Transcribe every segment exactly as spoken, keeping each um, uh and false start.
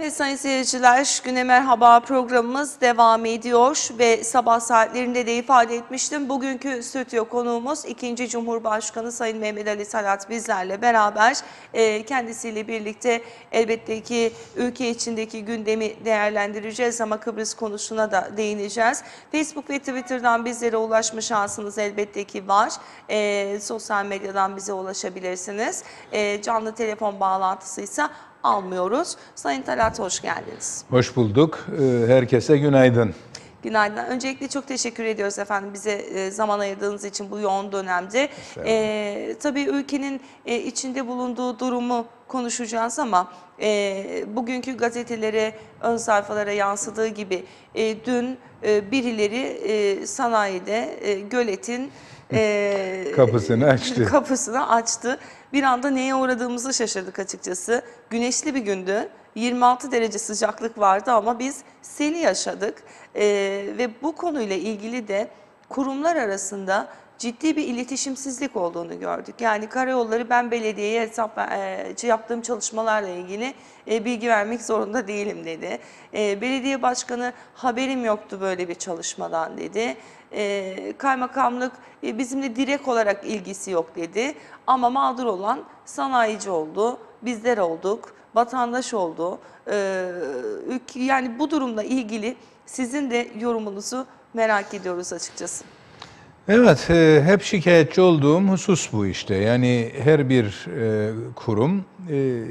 Evet sayın seyirciler, Güne Merhaba programımız devam ediyor ve sabah saatlerinde de ifade etmiştim. Bugünkü stüdyo konuğumuz ikinci. Cumhurbaşkanı Sayın Mehmet Ali Talat bizlerle beraber. E, kendisiyle birlikte elbette ki ülke içindeki gündemi değerlendireceğiz ama Kıbrıs konusuna da değineceğiz. Facebook ve Twitter'dan bizlere ulaşma şansınız elbette ki var. E, sosyal medyadan bize ulaşabilirsiniz. E, canlı telefon bağlantısıysa almıyoruz. Sayın Talat hoş geldiniz. Hoş bulduk. Herkese günaydın. Günaydın. Öncelikle çok teşekkür ediyoruz efendim bize zaman ayırdığınız için bu yoğun dönemde. Ee, tabii ülkenin e, içinde bulunduğu durumu konuşacağız ama e, bugünkü gazetelere, ön sayfalara yansıdığı gibi e, dün e, birileri e, sanayide e, göletin e, kapısını açtı. kapısını açtı. Bir anda neye uğradığımızı şaşırdık açıkçası. Güneşli bir gündü. yirmi altı derece sıcaklık vardı ama biz seli yaşadık. Ee, ve bu konuyla ilgili de kurumlar arasında ciddi bir iletişimsizlik olduğunu gördük. Yani karayolları ben belediyeye hesap e, yaptığım çalışmalarla ilgili e, bilgi vermek zorunda değilim dedi. E, belediye başkanı haberim yoktu böyle bir çalışmadan dedi. E, kaymakamlık e, bizimle direkt olarak ilgisi yok dedi. Ama mağdur olan sanayici oldu, bizler olduk, vatandaş oldu. E, yani bu durumla ilgili sizin de yorumunuzu merak ediyoruz açıkçası. Evet, e, hep şikayetçi olduğum husus bu işte. Yani her bir e, kurum e,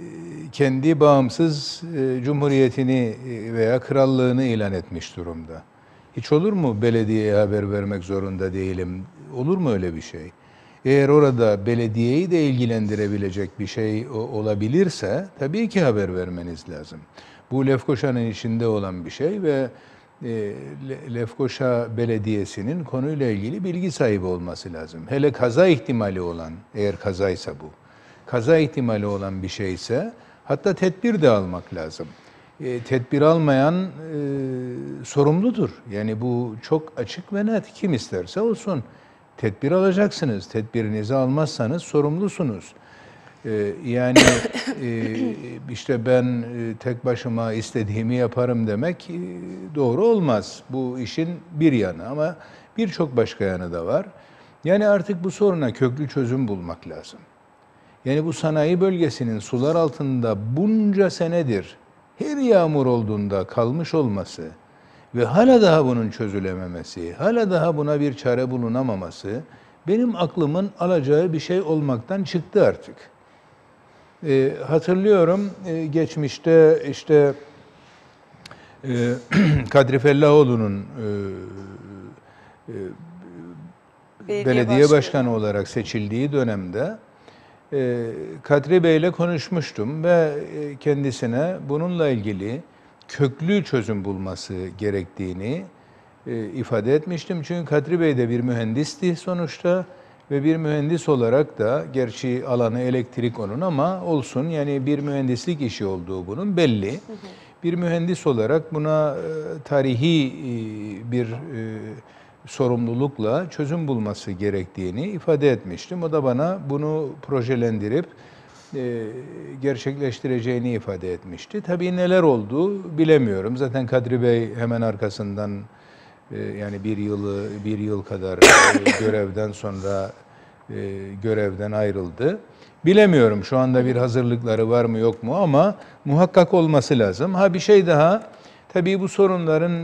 kendi bağımsız e, cumhuriyetini veya krallığını ilan etmiş durumda. Hiç olur mu belediyeye haber vermek zorunda değilim? Olur mu öyle bir şey? Eğer orada belediyeyi de ilgilendirebilecek bir şey olabilirse tabii ki haber vermeniz lazım. Bu Lefkoşa'nın içinde olan bir şey ve e, Lefkoşa Belediyesi'nin konuyla ilgili bilgi sahibi olması lazım. Hele kaza ihtimali olan, eğer kazaysa bu, kaza ihtimali olan bir şeyse hatta tedbir de almak lazım. E, tedbir almayan e, sorumludur. Yani bu çok açık ve net. Kim isterse olsun. Tedbir alacaksınız. Tedbirinizi almazsanız sorumlusunuz. Ee, yani e, işte ben e, tek başıma istediğimi yaparım demek e, doğru olmaz. Bu işin bir yanı ama birçok başka yanı da var. Yani artık bu soruna köklü çözüm bulmak lazım. Yani bu sanayi bölgesinin sular altında bunca senedir her yağmur olduğunda kalmış olması ve hala daha bunun çözülememesi, hala daha buna bir çare bulunamaması benim aklımın alacağı bir şey olmaktan çıktı artık. E, hatırlıyorum e, geçmişte işte e, Kadri Fellaoğlu'nun e, e, belediye, belediye başkanı. başkanı olarak seçildiği dönemde e, Kadri Bey'le konuşmuştum ve kendisine bununla ilgili köklü çözüm bulması gerektiğini e, ifade etmiştim. Çünkü Kadri Bey de bir mühendisti sonuçta ve bir mühendis olarak da, gerçi alanı elektrik onun ama olsun, yani bir mühendislik işi olduğu bunun belli. Hı hı. Bir mühendis olarak buna e, tarihi e, bir e, sorumlulukla çözüm bulması gerektiğini ifade etmiştim. O da bana bunu projelendirip e, gerçekleştireceğini ifade etmişti. Tabii neler oldu bilemiyorum. Zaten Kadri Bey hemen arkasından e, yani bir yılı bir yıl kadar e, görevden sonra e, görevden ayrıldı. Bilemiyorum şu anda bir hazırlıkları var mı yok mu ama muhakkak olması lazım. Ha bir şey daha, tabii bu sorunların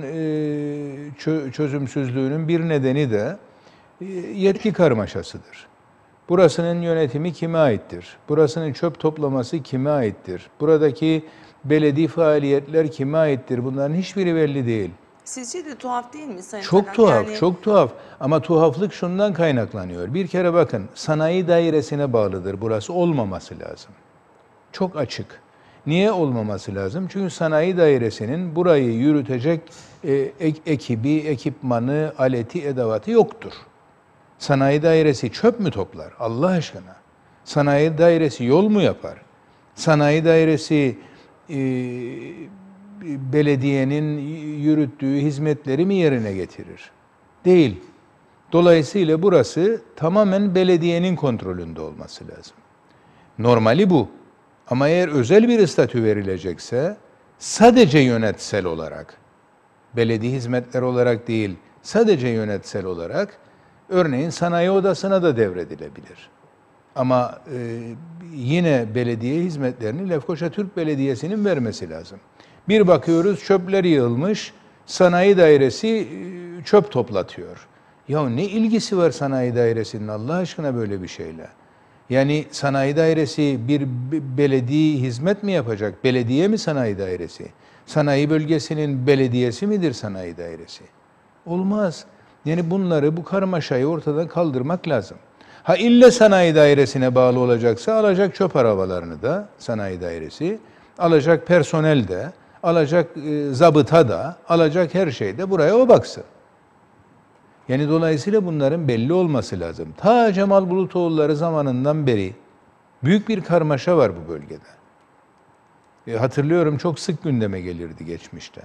e, çözümsüzlüğünün bir nedeni de e, yetki karmaşasıdır. Burasının yönetimi kime aittir? Burasının çöp toplaması kime aittir? Buradaki belediye faaliyetler kime aittir? Bunların hiçbiri belli değil. Sizce de tuhaf değil mi Sayın Çok Talat? tuhaf, Yani... çok tuhaf. Ama tuhaflık şundan kaynaklanıyor. Bir kere bakın, sanayi dairesine bağlıdır. Burası olmaması lazım. Çok açık. Niye olmaması lazım? Çünkü sanayi dairesinin burayı yürütecek e, ek, ekibi, ekipmanı, aleti, edevatı yoktur. Sanayi dairesi çöp mü toplar? Allah aşkına. Sanayi dairesi yol mu yapar? Sanayi dairesi e, belediyenin yürüttüğü hizmetleri mi yerine getirir? Değil. Dolayısıyla burası tamamen belediyenin kontrolünde olması lazım. Normali bu. Ama eğer özel bir statü verilecekse sadece yönetsel olarak, belediye hizmetleri olarak değil, sadece yönetsel olarak örneğin sanayi odasına da devredilebilir. Ama e, yine belediye hizmetlerini Lefkoşa Türk Belediyesi'nin vermesi lazım. Bir bakıyoruz çöpler yığılmış, sanayi dairesi e, çöp toplatıyor. Ya ne ilgisi var sanayi dairesinin Allah aşkına böyle bir şeyle? Yani sanayi dairesi bir belediye hizmet mi yapacak? Belediye mi sanayi dairesi? Sanayi bölgesinin belediyesi midir sanayi dairesi? Olmaz. Yani bunları, bu karmaşayı ortadan kaldırmak lazım. Ha ille sanayi dairesine bağlı olacaksa alacak çöp arabalarını da sanayi dairesi, alacak personel de, alacak e, zabıta da, alacak her şey de buraya o baksın. Yani dolayısıyla bunların belli olması lazım. Ta Cemal Bulutoğulları zamanından beri büyük bir karmaşa var bu bölgede. E, hatırlıyorum çok sık gündeme gelirdi geçmişte.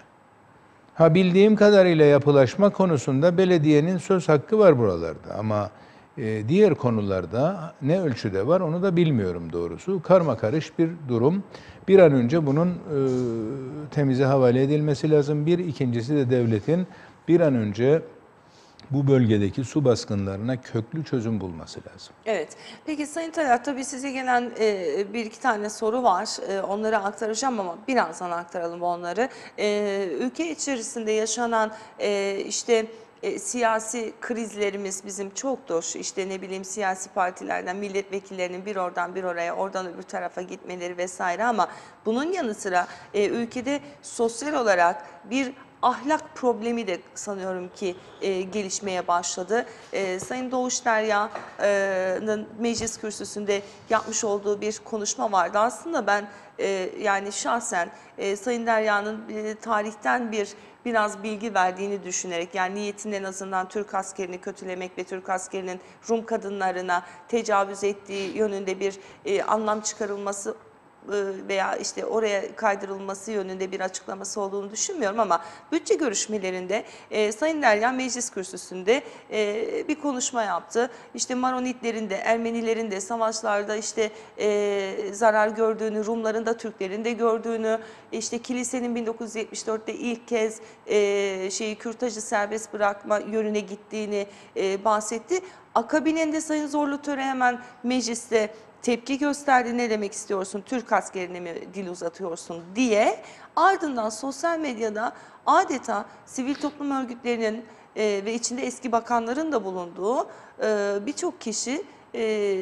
Ha bildiğim kadarıyla yapılaşma konusunda belediyenin söz hakkı var buralarda ama e, diğer konularda ne ölçüde var onu da bilmiyorum doğrusu. Karmakarış bir durum. Bir an önce bunun e, temize havale edilmesi lazım. Bir ikincisi de devletin bir an önce bu bölgedeki su baskınlarına köklü çözüm bulması lazım. Evet. Peki Sayın Talat, tabii size gelen e, bir iki tane soru var. E, onları aktaracağım ama birazdan aktaralım onları. E, ülke içerisinde yaşanan e, işte e, siyasi krizlerimiz bizim çoktur. İşte ne bileyim siyasi partilerden milletvekillerinin bir oradan bir oraya, oradan öbür tarafa gitmeleri vesaire ama bunun yanı sıra e, ülkede sosyal olarak bir ahlak problemi de sanıyorum ki e, gelişmeye başladı. E, Sayın Doğuş Derya'nın meclis kürsüsünde yapmış olduğu bir konuşma vardı. Aslında ben e, yani şahsen e, Sayın Derya'nın e, tarihten bir biraz bilgi verdiğini düşünerek, yani niyetinin en azından Türk askerini kötülemek ve Türk askerinin Rum kadınlarına tecavüz ettiği yönünde bir e, anlam çıkarılması veya işte oraya kaydırılması yönünde bir açıklaması olduğunu düşünmüyorum ama bütçe görüşmelerinde e, Sayın Derya meclis kürsüsünde e, bir konuşma yaptı. İşte Maronitlerin de Ermenilerin de savaşlarda işte e, zarar gördüğünü, Rumların da Türklerin de gördüğünü, işte kilisenin bin dokuz yüz yetmiş dörtte ilk kez e, şeyi kürtajı serbest bırakma yönüne gittiğini e, bahsetti. Akabininde Sayın Zorlu Töre hemen mecliste tepki gösterdi. Ne demek istiyorsun? Türk askerine mi dil uzatıyorsun diye. Ardından sosyal medyada adeta sivil toplum örgütlerinin e, ve içinde eski bakanların da bulunduğu e, birçok kişi, e,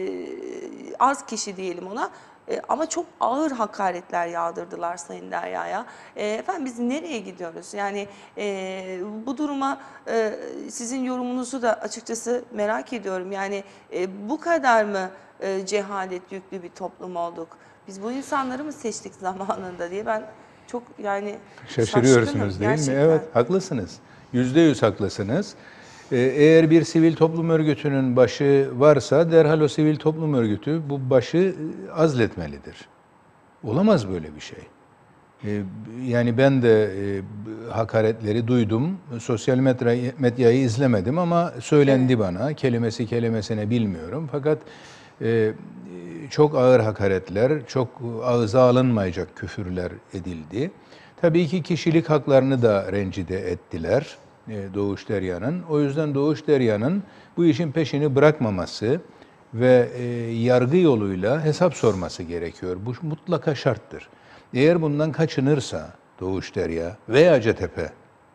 az kişi diyelim ona, e, ama çok ağır hakaretler yağdırdılar Sayın Derya'ya. E, efendim biz nereye gidiyoruz? Yani e, bu duruma e, sizin yorumunuzu da açıkçası merak ediyorum. Yani e, bu kadar mı e, cehalet yüklü bir toplum olduk? Biz bu insanları mı seçtik zamanında diye ben çok yani Şaşırıyorsunuz değil gerçekten. mi? Evet, haklısınız. Yüzde yüz haklısınız. Ee, Eğer bir sivil toplum örgütünün başı varsa derhal o sivil toplum örgütü bu başı azletmelidir. Olamaz böyle bir şey. Ee, Yani ben de e, hakaretleri duydum. Sosyal medya, medyayı izlemedim ama söylendi Evet. bana. Kelimesi kelimesine bilmiyorum. Fakat e, çok ağır hakaretler, çok ağıza alınmayacak küfürler edildi. Tabii ki kişilik haklarını da rencide ettiler e, Doğuş Derya'nın. O yüzden Doğuş Derya'nın bu işin peşini bırakmaması ve e, yargı yoluyla hesap sorması gerekiyor. Bu mutlaka şarttır. Eğer bundan kaçınırsa Doğuş Derya veya Hacettepe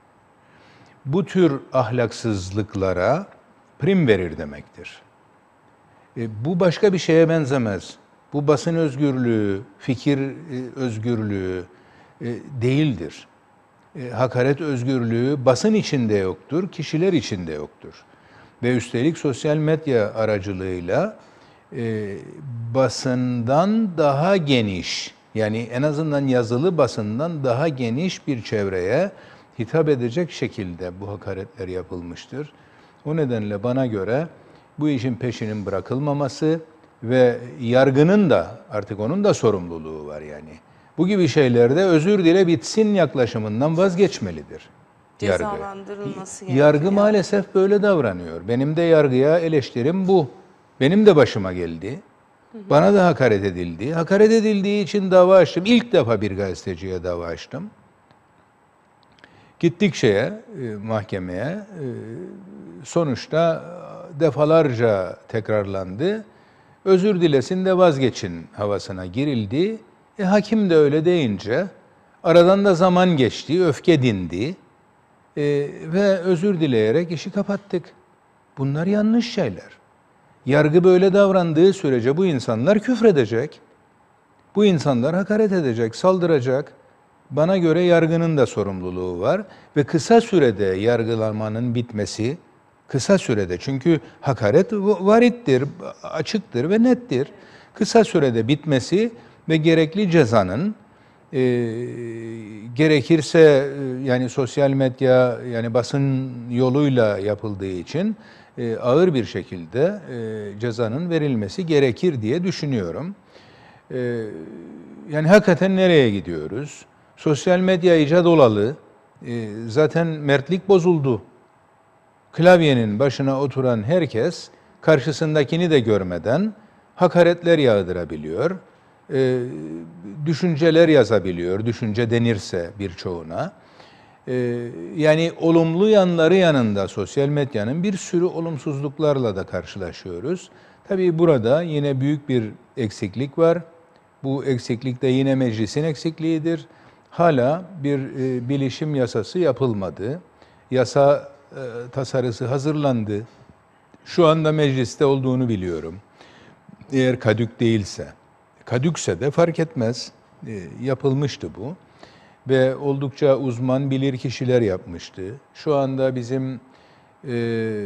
bu tür ahlaksızlıklara prim verir demektir. E, bu başka bir şeye benzemez. Bu basın özgürlüğü, fikir e, özgürlüğü e, değildir. E, hakaret özgürlüğü basın içinde yoktur, kişiler içinde yoktur. Ve üstelik sosyal medya aracılığıyla e, basından daha geniş, yani en azından yazılı basından daha geniş bir çevreye hitap edecek şekilde bu hakaretler yapılmıştır. O nedenle bana göre bu işin peşinin bırakılmaması ve yargının da artık onun da sorumluluğu var yani. Bu gibi şeylerde özür dile bitsin yaklaşımından vazgeçmelidir. Yargı. Cezalandırılması gerekiyor. Yargı maalesef böyle davranıyor. Benim de yargıya eleştirim bu. Benim de başıma geldi. Bana da hakaret edildi. Hakaret edildiği için dava açtım. İlk defa bir gazeteciye dava açtım. Gittik şeye, e, mahkemeye. E, sonuçta defalarca tekrarlandı. Özür dilesin de vazgeçin havasına girildi. E, hakim de öyle deyince aradan da zaman geçti, öfke dindi. E, ve özür dileyerek işi kapattık. Bunlar yanlış şeyler. Yargı böyle davrandığı sürece bu insanlar küfredecek. Bu insanlar hakaret edecek, saldıracak. Bana göre yargının da sorumluluğu var ve kısa sürede yargılamanın bitmesi, kısa sürede, çünkü hakaret varittir, açıktır ve nettir. Kısa sürede bitmesi ve gerekli cezanın e, gerekirse yani sosyal medya, yani basın yoluyla yapıldığı için e, ağır bir şekilde e, cezanın verilmesi gerekir diye düşünüyorum. E, yani hakikaten nereye gidiyoruz? Sosyal medya icat olalı, e, zaten mertlik bozuldu. Klavyenin başına oturan herkes karşısındakini de görmeden hakaretler yağdırabiliyor, e, düşünceler yazabiliyor, düşünce denirse birçoğuna. E, yani olumlu yanları yanında sosyal medyanın bir sürü olumsuzluklarla da karşılaşıyoruz. Tabii burada yine büyük bir eksiklik var. Bu eksiklik de yine meclisin eksikliğidir. Hala bir e, bilişim yasası yapılmadı. Yasa e, tasarısı hazırlandı. Şu anda mecliste olduğunu biliyorum. Eğer kadük değilse, kadükse de fark etmez. E, yapılmıştı bu. Ve oldukça uzman bilir kişiler yapmıştı. Şu anda bizim e,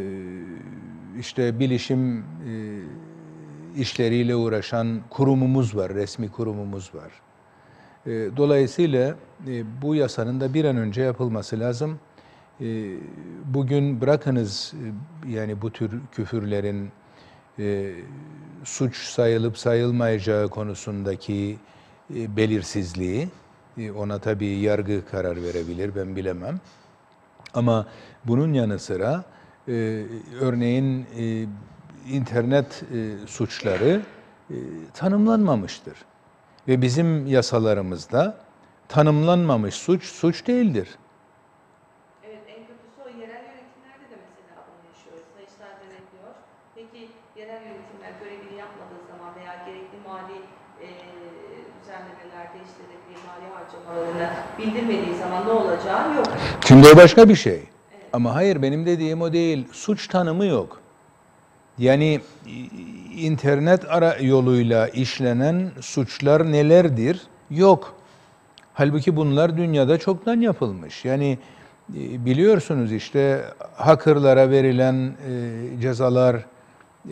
işte bilişim e, işleriyle uğraşan kurumumuz var, resmi kurumumuz var. Dolayısıyla bu yasanın da bir an önce yapılması lazım. Bugün bırakınız yani bu tür küfürlerin suç sayılıp sayılmayacağı konusundaki belirsizliği, ona tabii yargı karar verebilir, ben bilemem. Ama bunun yanı sıra örneğin internet suçları tanımlanmamıştır. Ve bizim yasalarımızda tanımlanmamış suç, suç değildir. Evet, en kötüsü o yerel yönetimlerde de mesela bunu yaşıyoruz. Sayıştay denetliyor. Peki yerel yönetimler görevini yapmadığı zaman veya gerekli mali e, düzenlemelerde işledikleri mali harcamalarını bildirmediği zaman ne olacağı yok. Şimdi o başka bir şey. Evet. Ama hayır, benim dediğim o değil. Suç tanımı yok. Yani internet ara yoluyla işlenen suçlar nelerdir? Yok. Halbuki bunlar dünyada çoktan yapılmış. Yani biliyorsunuz işte hackerlara verilen e, cezalar, e,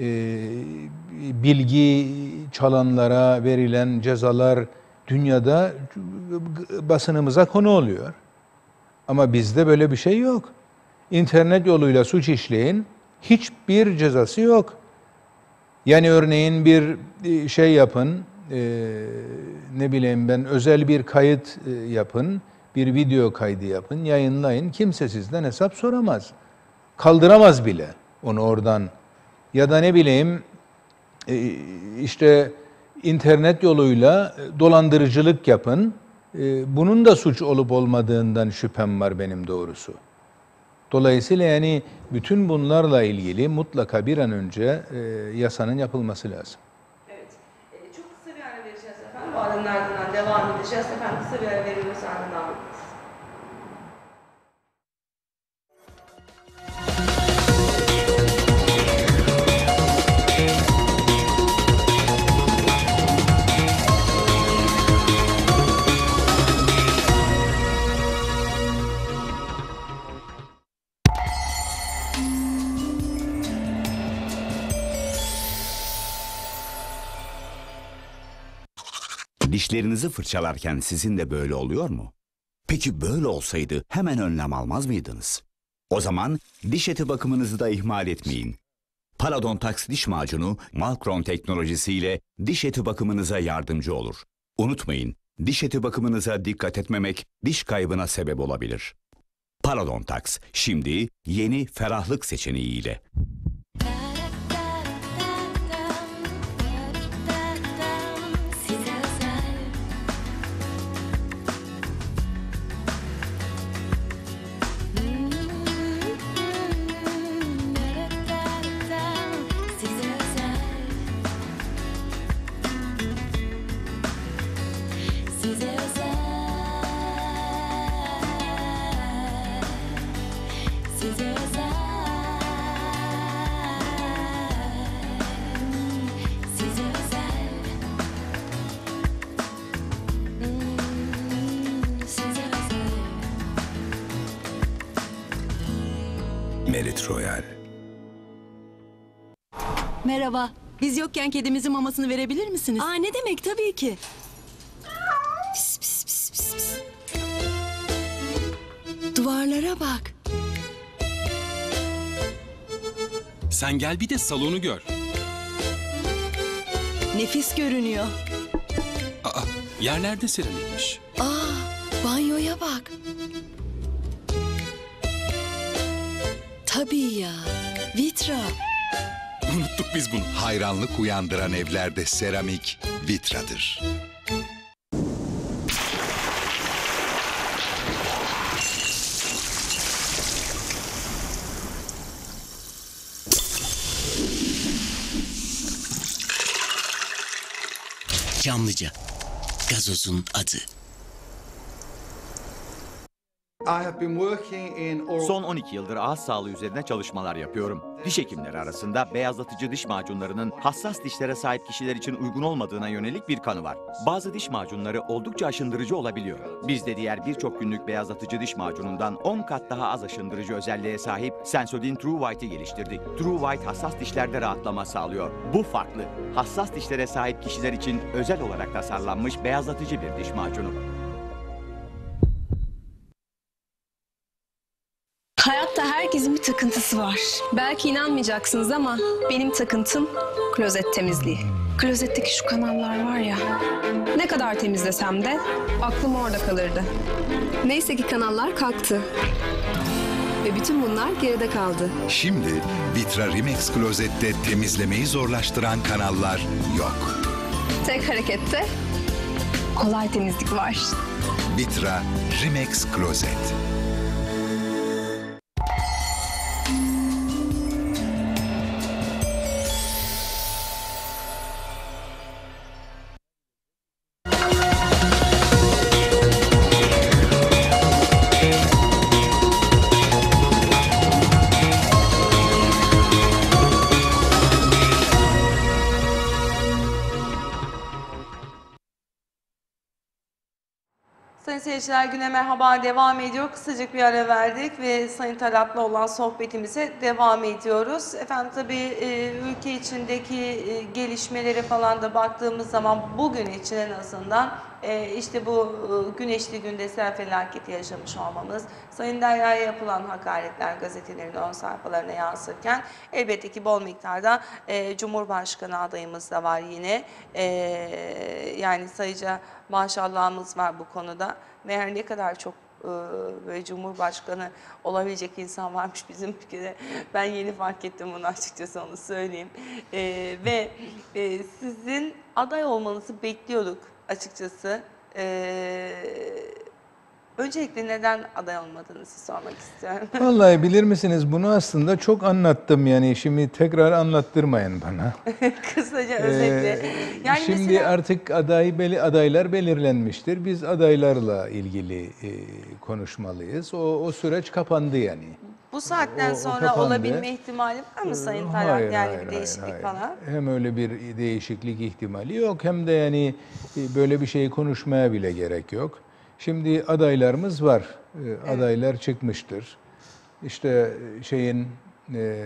bilgi çalanlara verilen cezalar dünyada basınımıza konu oluyor. Ama bizde böyle bir şey yok. İnternet yoluyla suç işleyin, hiçbir cezası yok. Yani örneğin bir şey yapın, e, ne bileyim ben, özel bir kayıt e, yapın, bir video kaydı yapın, yayınlayın. Kimse sizden hesap soramaz. Kaldıramaz bile onu oradan. Ya da ne bileyim e, işte internet yoluyla dolandırıcılık yapın. E, bunun da suç olup olmadığından şüphem var benim doğrusu. Dolayısıyla yani bütün bunlarla ilgili mutlaka bir an önce e, yasanın yapılması lazım. Evet. E, çok kısa bir ara vereceğiz efendim. Bu aranın ardından devam edeceğiz. Efendim kısa bir ara veriyoruz, ardından buradayız. Dişlerinizi fırçalarken sizin de böyle oluyor mu? Peki böyle olsaydı hemen önlem almaz mıydınız? O zaman diş eti bakımınızı da ihmal etmeyin. Parodontax diş macunu Malkron teknolojisiyle diş eti bakımınıza yardımcı olur. Unutmayın, diş eti bakımınıza dikkat etmemek diş kaybına sebep olabilir. Parodontax şimdi yeni ferahlık seçeneğiyle. Merit Royal. Merhaba. Biz yokken kedimizin mamasını verebilir misiniz? Aa, ne demek, tabii ki. Pis, pis, pis, pis, pis. Duvarlara bak. Sen gel bir de salonu gör. Nefis görünüyor. Aa, yerlerde seramikmiş. Aa, banyoya bak. Tabii ya. Vitra. Unuttuk biz bunu. Hayranlık uyandıran evlerde seramik Vitra'dır. Çamlıca. Gazozun adı. Son on iki yıldır ağız sağlığı üzerine çalışmalar yapıyorum. Diş hekimleri arasında beyazlatıcı diş macunlarının hassas dişlere sahip kişiler için uygun olmadığına yönelik bir kanı var. Bazı diş macunları oldukça aşındırıcı olabiliyor. Biz de diğer birçok günlük beyazlatıcı diş macunundan on kat daha az aşındırıcı özelliğe sahip Sensodyne True White'i geliştirdik. True White hassas dişlerde rahatlama sağlıyor. Bu farklı. Hassas dişlere sahip kişiler için özel olarak tasarlanmış beyazlatıcı bir diş macunu. Hayatta herkesin bir takıntısı var. Belki inanmayacaksınız ama benim takıntım klozet temizliği. Klozetteki şu kanallar var ya, ne kadar temizlesem de aklım orada kalırdı. Neyse ki kanallar kalktı. Ve bütün bunlar geride kaldı. Şimdi Vitra Rimex klozette temizlemeyi zorlaştıran kanallar yok. Tek harekette kolay temizlik var. Vitra Rimex klozet. Sayın seyirciler, güne merhaba devam ediyor. Kısacık bir ara verdik ve Sayın Talat'la olan sohbetimize devam ediyoruz. Efendim tabii e, ülke içindeki e, gelişmelere falan da baktığımız zaman bugün için en azından e, işte bu e, güneşli günde sel felaketi yaşamış olmamız, Sayın Derya'ya yapılan hakaretler gazetelerin ön sayfalarına yansırken elbette ki bol miktarda e, Cumhurbaşkanı adayımız da var yine. E, yani sayıca maşallahımız var bu konuda. Meğer ne kadar çok e, böyle Cumhurbaşkanı olabilecek insan varmış bizim ülkede. Ben yeni fark ettim bunu, açıkçası onu söyleyeyim. E, ve e, sizin aday olmanızı bekliyorduk açıkçası. E, öncelikle neden aday olmadığınızı sormak istiyorum. Vallahi bilir misiniz, bunu aslında çok anlattım, yani şimdi tekrar anlattırmayın bana. Kısaca özetle. Ee, Yani şimdi mesela... artık aday beli adaylar belirlenmiştir. Biz adaylarla ilgili e, konuşmalıyız. O, o süreç kapandı yani. Bu saatten O- o sonra kapandı. olabilme ihtimali var mı Sayın Talat? Hayır, Yani hayır, bir hayır, değişiklik hayır. falan. Hem öyle bir değişiklik ihtimali yok, hem de yani e, böyle bir şeyi konuşmaya bile gerek yok. Şimdi adaylarımız var. E, Adaylar çıkmıştır. İşte şeyin e,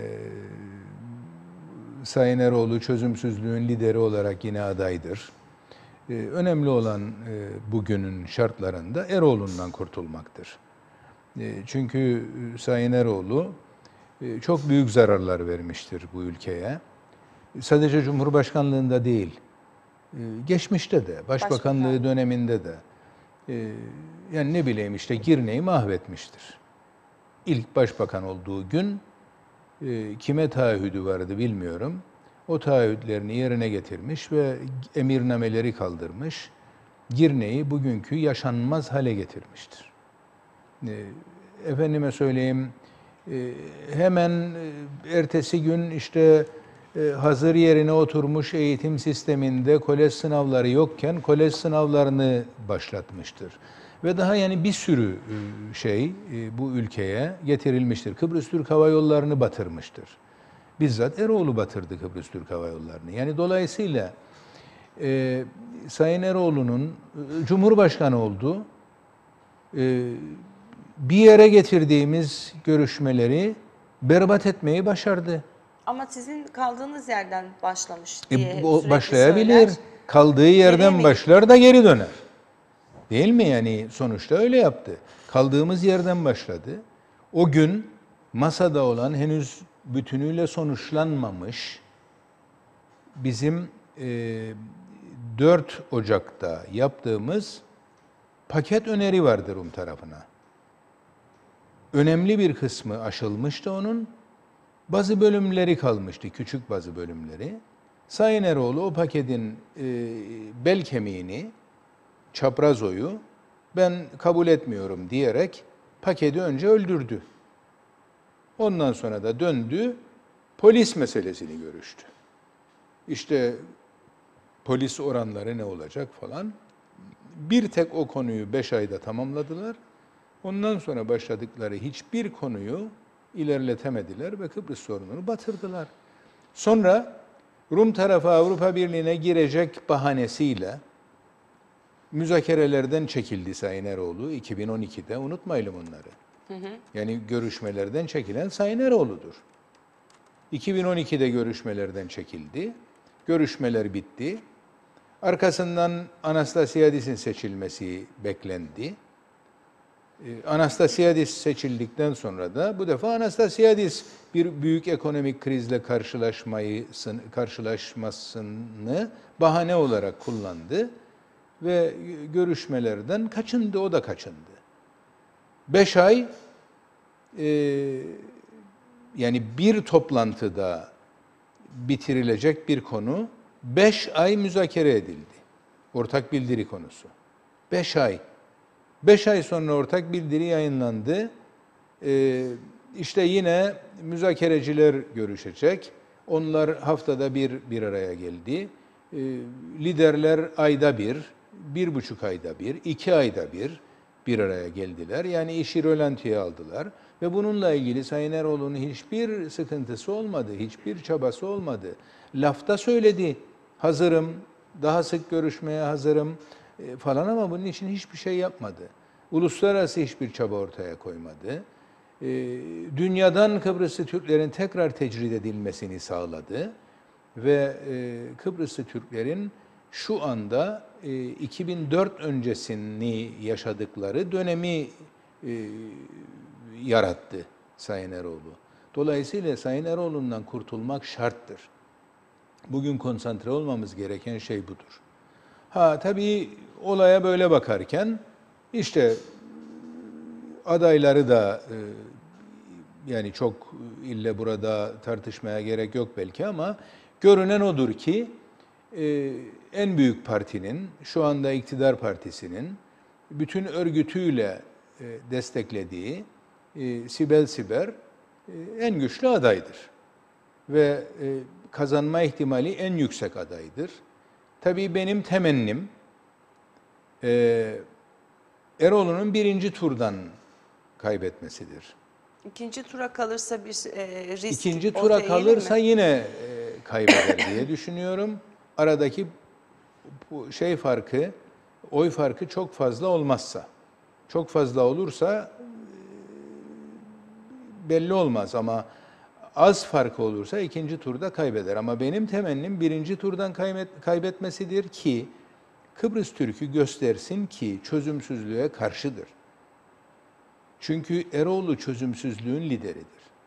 Sayın Eroğlu çözümsüzlüğün lideri olarak yine adaydır. E, önemli olan e, bugünün şartlarında Eroğlu'ndan kurtulmaktır. E, çünkü Sayın Eroğlu e, çok büyük zararlar vermiştir bu ülkeye. Sadece Cumhurbaşkanlığında değil, e, geçmişte de, Başbakanlığı Başbakan. döneminde de. e, yani ne bileyim işte Girne'yi mahvetmiştir. İlk başbakan olduğu gün e, kime taahhüdü vardı bilmiyorum. O taahhütlerini yerine getirmiş ve emirnameleri kaldırmış. Girne'yi bugünkü yaşanmaz hale getirmiştir. E, efendime söyleyeyim, e, hemen e, ertesi gün işte e, hazır yerine oturmuş eğitim sisteminde kolej sınavları yokken kolej sınavlarını başlatmıştır. Ve daha yani bir sürü e, şey e, bu ülkeye getirilmiştir. Kıbrıs Türk Hava Yolları'nı batırmıştır. Bizzat Eroğlu batırdı Kıbrıs Türk Hava Yolları'nı. Yani dolayısıyla e, Sayın Eroğlu'nun e, Cumhurbaşkanı olduğu, e, bir yere getirdiğimiz görüşmeleri berbat etmeyi başardı. Ama sizin kaldığınız yerden başlamış E, diye o sürekli başlayabilir. söyler. Kaldığı yerden mi başlar da geri döner. Değil mi? Yani sonuçta öyle yaptı. Kaldığımız yerden başladı. O gün masada olan henüz bütünüyle sonuçlanmamış bizim e, dört Ocak'ta yaptığımız paket öneri vardı Rum tarafına. Önemli bir kısmı aşılmıştı onun. Bazı bölümleri kalmıştı, küçük bazı bölümleri. Sayın Eroğlu o paketin e, bel kemiğini, çapraz oyu ben kabul etmiyorum diyerek paketi önce öldürdü. Ondan sonra da döndü, polis meselesini görüştü. İşte polis oranları ne olacak falan. Bir tek o konuyu beş ayda tamamladılar. Ondan sonra başladıkları hiçbir konuyu ilerletemediler ve Kıbrıs sorununu batırdılar. Sonra Rum tarafı Avrupa Birliği'ne girecek bahanesiyle müzakerelerden çekildi Sayın Eroğlu iki bin on ikide. Unutmayalım onları. Hı hı. Yani görüşmelerden çekilen Sayın Eroğlu'dur. iki bin on ikide görüşmelerden çekildi. Görüşmeler bitti. Arkasından Anastasiadis'in seçilmesi beklendi. Anastasiadis seçildikten sonra da bu defa Anastasiadis bir büyük ekonomik krizle karşılaşmayı karşılaşmasını bahane olarak kullandı ve görüşmelerden kaçındı, o da kaçındı. Beş ay e, yani bir toplantıda bitirilecek bir konu beş ay müzakere edildi. Ortak bildiri konusu. Beş ay. Beş ay sonra ortak bildiri yayınlandı. Ee, işte yine müzakereciler görüşecek. Onlar haftada bir bir araya geldi. Ee, liderler ayda bir, bir buçuk ayda bir, iki ayda bir bir araya geldiler. Yani işi rölantiye aldılar. Ve bununla ilgili Sayın Eroğlu'nun hiçbir sıkıntısı olmadı, hiçbir çabası olmadı. Lafta söyledi, hazırım, daha sık görüşmeye hazırım falan ama bunun için hiçbir şey yapmadı. Uluslararası hiçbir çaba ortaya koymadı. Dünyadan Kıbrıslı Türklerin tekrar tecrid edilmesini sağladı. Ve Kıbrıslı Türklerin şu anda iki bin dört öncesini yaşadıkları dönemi yarattı Sayın Eroğlu. Dolayısıyla Sayın Eroğlu'ndan kurtulmak şarttır. Bugün konsantre olmamız gereken şey budur. Ha tabii olaya böyle bakarken işte adayları da yani çok ille burada tartışmaya gerek yok belki ama görünen odur ki en büyük partinin, şu anda iktidar partisinin bütün örgütüyle desteklediği Sibel Siber en güçlü adaydır. Ve kazanma ihtimali en yüksek adaydır. Tabii benim temennim Eroğlu'nun birinci turdan kaybetmesidir. İkinci tura kalırsa bir e, risk İkinci tura kalırsa yine e, kaybeder diye düşünüyorum. Aradaki bu şey farkı, oy farkı çok fazla olmazsa. Çok fazla olursa e, belli olmaz ama az farkı olursa ikinci turda kaybeder. Ama benim temennim birinci turdan kaybet, kaybetmesidir ki Kıbrıs Türk'ü göstersin ki çözümsüzlüğe karşıdır. Çünkü Eroğlu çözümsüzlüğün lideridir.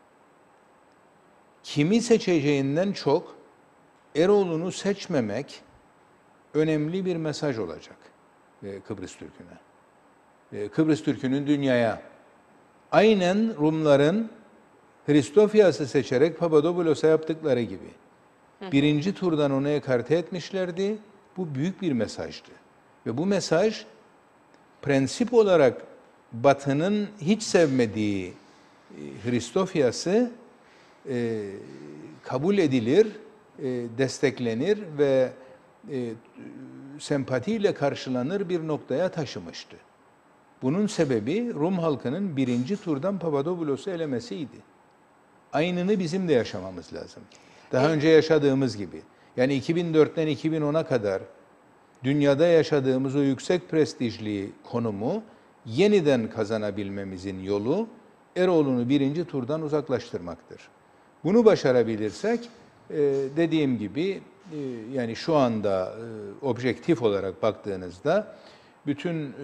Kimi seçeceğinden çok Eroğlu'nu seçmemek önemli bir mesaj olacak Kıbrıs Türk'üne. Kıbrıs Türk'ünün dünyaya aynen Rumların Hristofyas'ı seçerek Papadopoulos'a yaptıkları gibi. Birinci turdan onu ekarte etmişlerdi. Bu büyük bir mesajdı. Ve bu mesaj prensip olarak Batı'nın hiç sevmediği Hristofyas'ı e, kabul edilir, e, desteklenir ve e, sempatiyle karşılanır bir noktaya taşımıştı. Bunun sebebi Rum halkının birinci turdan Papadopoulos'u elemesiydi. Aynını bizim de yaşamamız lazım. Daha önce yaşadığımız gibi. Yani iki bin dörtten iki bin ona kadar dünyada yaşadığımız o yüksek prestijli konumu yeniden kazanabilmemizin yolu Eroğlu'nu birinci turdan uzaklaştırmaktır. Bunu başarabilirsek e, dediğim gibi e, yani şu anda e, objektif olarak baktığınızda bütün e,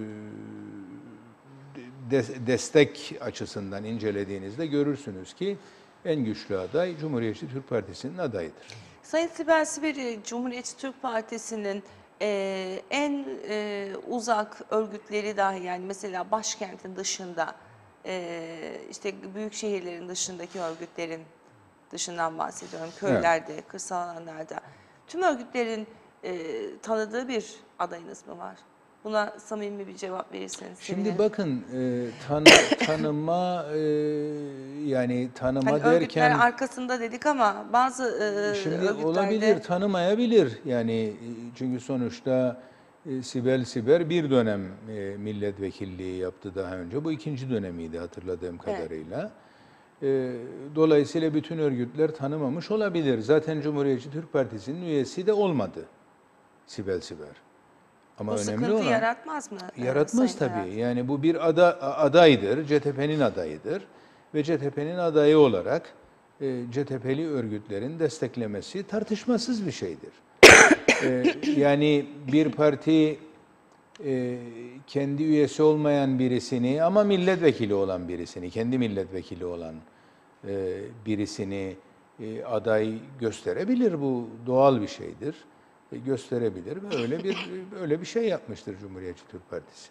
de, destek açısından incelediğinizde görürsünüz ki en güçlü aday Cumhuriyetçi Türk Partisi'nin adayıdır. Sayın Sibel Siberi, Cumhuriyetçi Türk Partisi'nin e, en e, uzak örgütleri dahi, yani mesela başkentin dışında, e, işte büyük şehirlerin dışındaki örgütlerin dışından bahsediyorum. Köylerde, kırsal alanlarda. Tüm örgütlerin e, tanıdığı bir adayınız mı var? Buna samimi bir cevap verirseniz Şimdi sevinirim. bakın e, tanı, tanıma e, yani tanıma Hani derken örgütler arkasında dedik ama bazı e, şimdi örgütlerde... olabilir, tanımayabilir. Yani e, çünkü sonuçta e, Sibel Siber bir dönem e, milletvekilliği yaptı daha önce. Bu ikinci dönemiydi hatırladığım kadarıyla. E, dolayısıyla bütün örgütler tanımamış olabilir. Zaten Cumhuriyetçi Türk Partisi'nin üyesi de olmadı Sibel Siber. Ama Bu önemli sıkıntı olan, yaratmaz mı? e, yaratmaz Sayın tabii. Ferhat? Yani bu bir ada, adaydır, C T P'nin adayıdır ve C T P'nin adayı olarak e, C T P'li örgütlerin desteklemesi tartışmasız bir şeydir. e, yani bir parti e, kendi üyesi olmayan birisini ama milletvekili olan birisini, kendi milletvekili olan e, birisini e, aday gösterebilir. Bu doğal bir şeydir. E, gösterebilir ve öyle bir öyle bir şey yapmıştır Cumhuriyetçi Türk Partisi.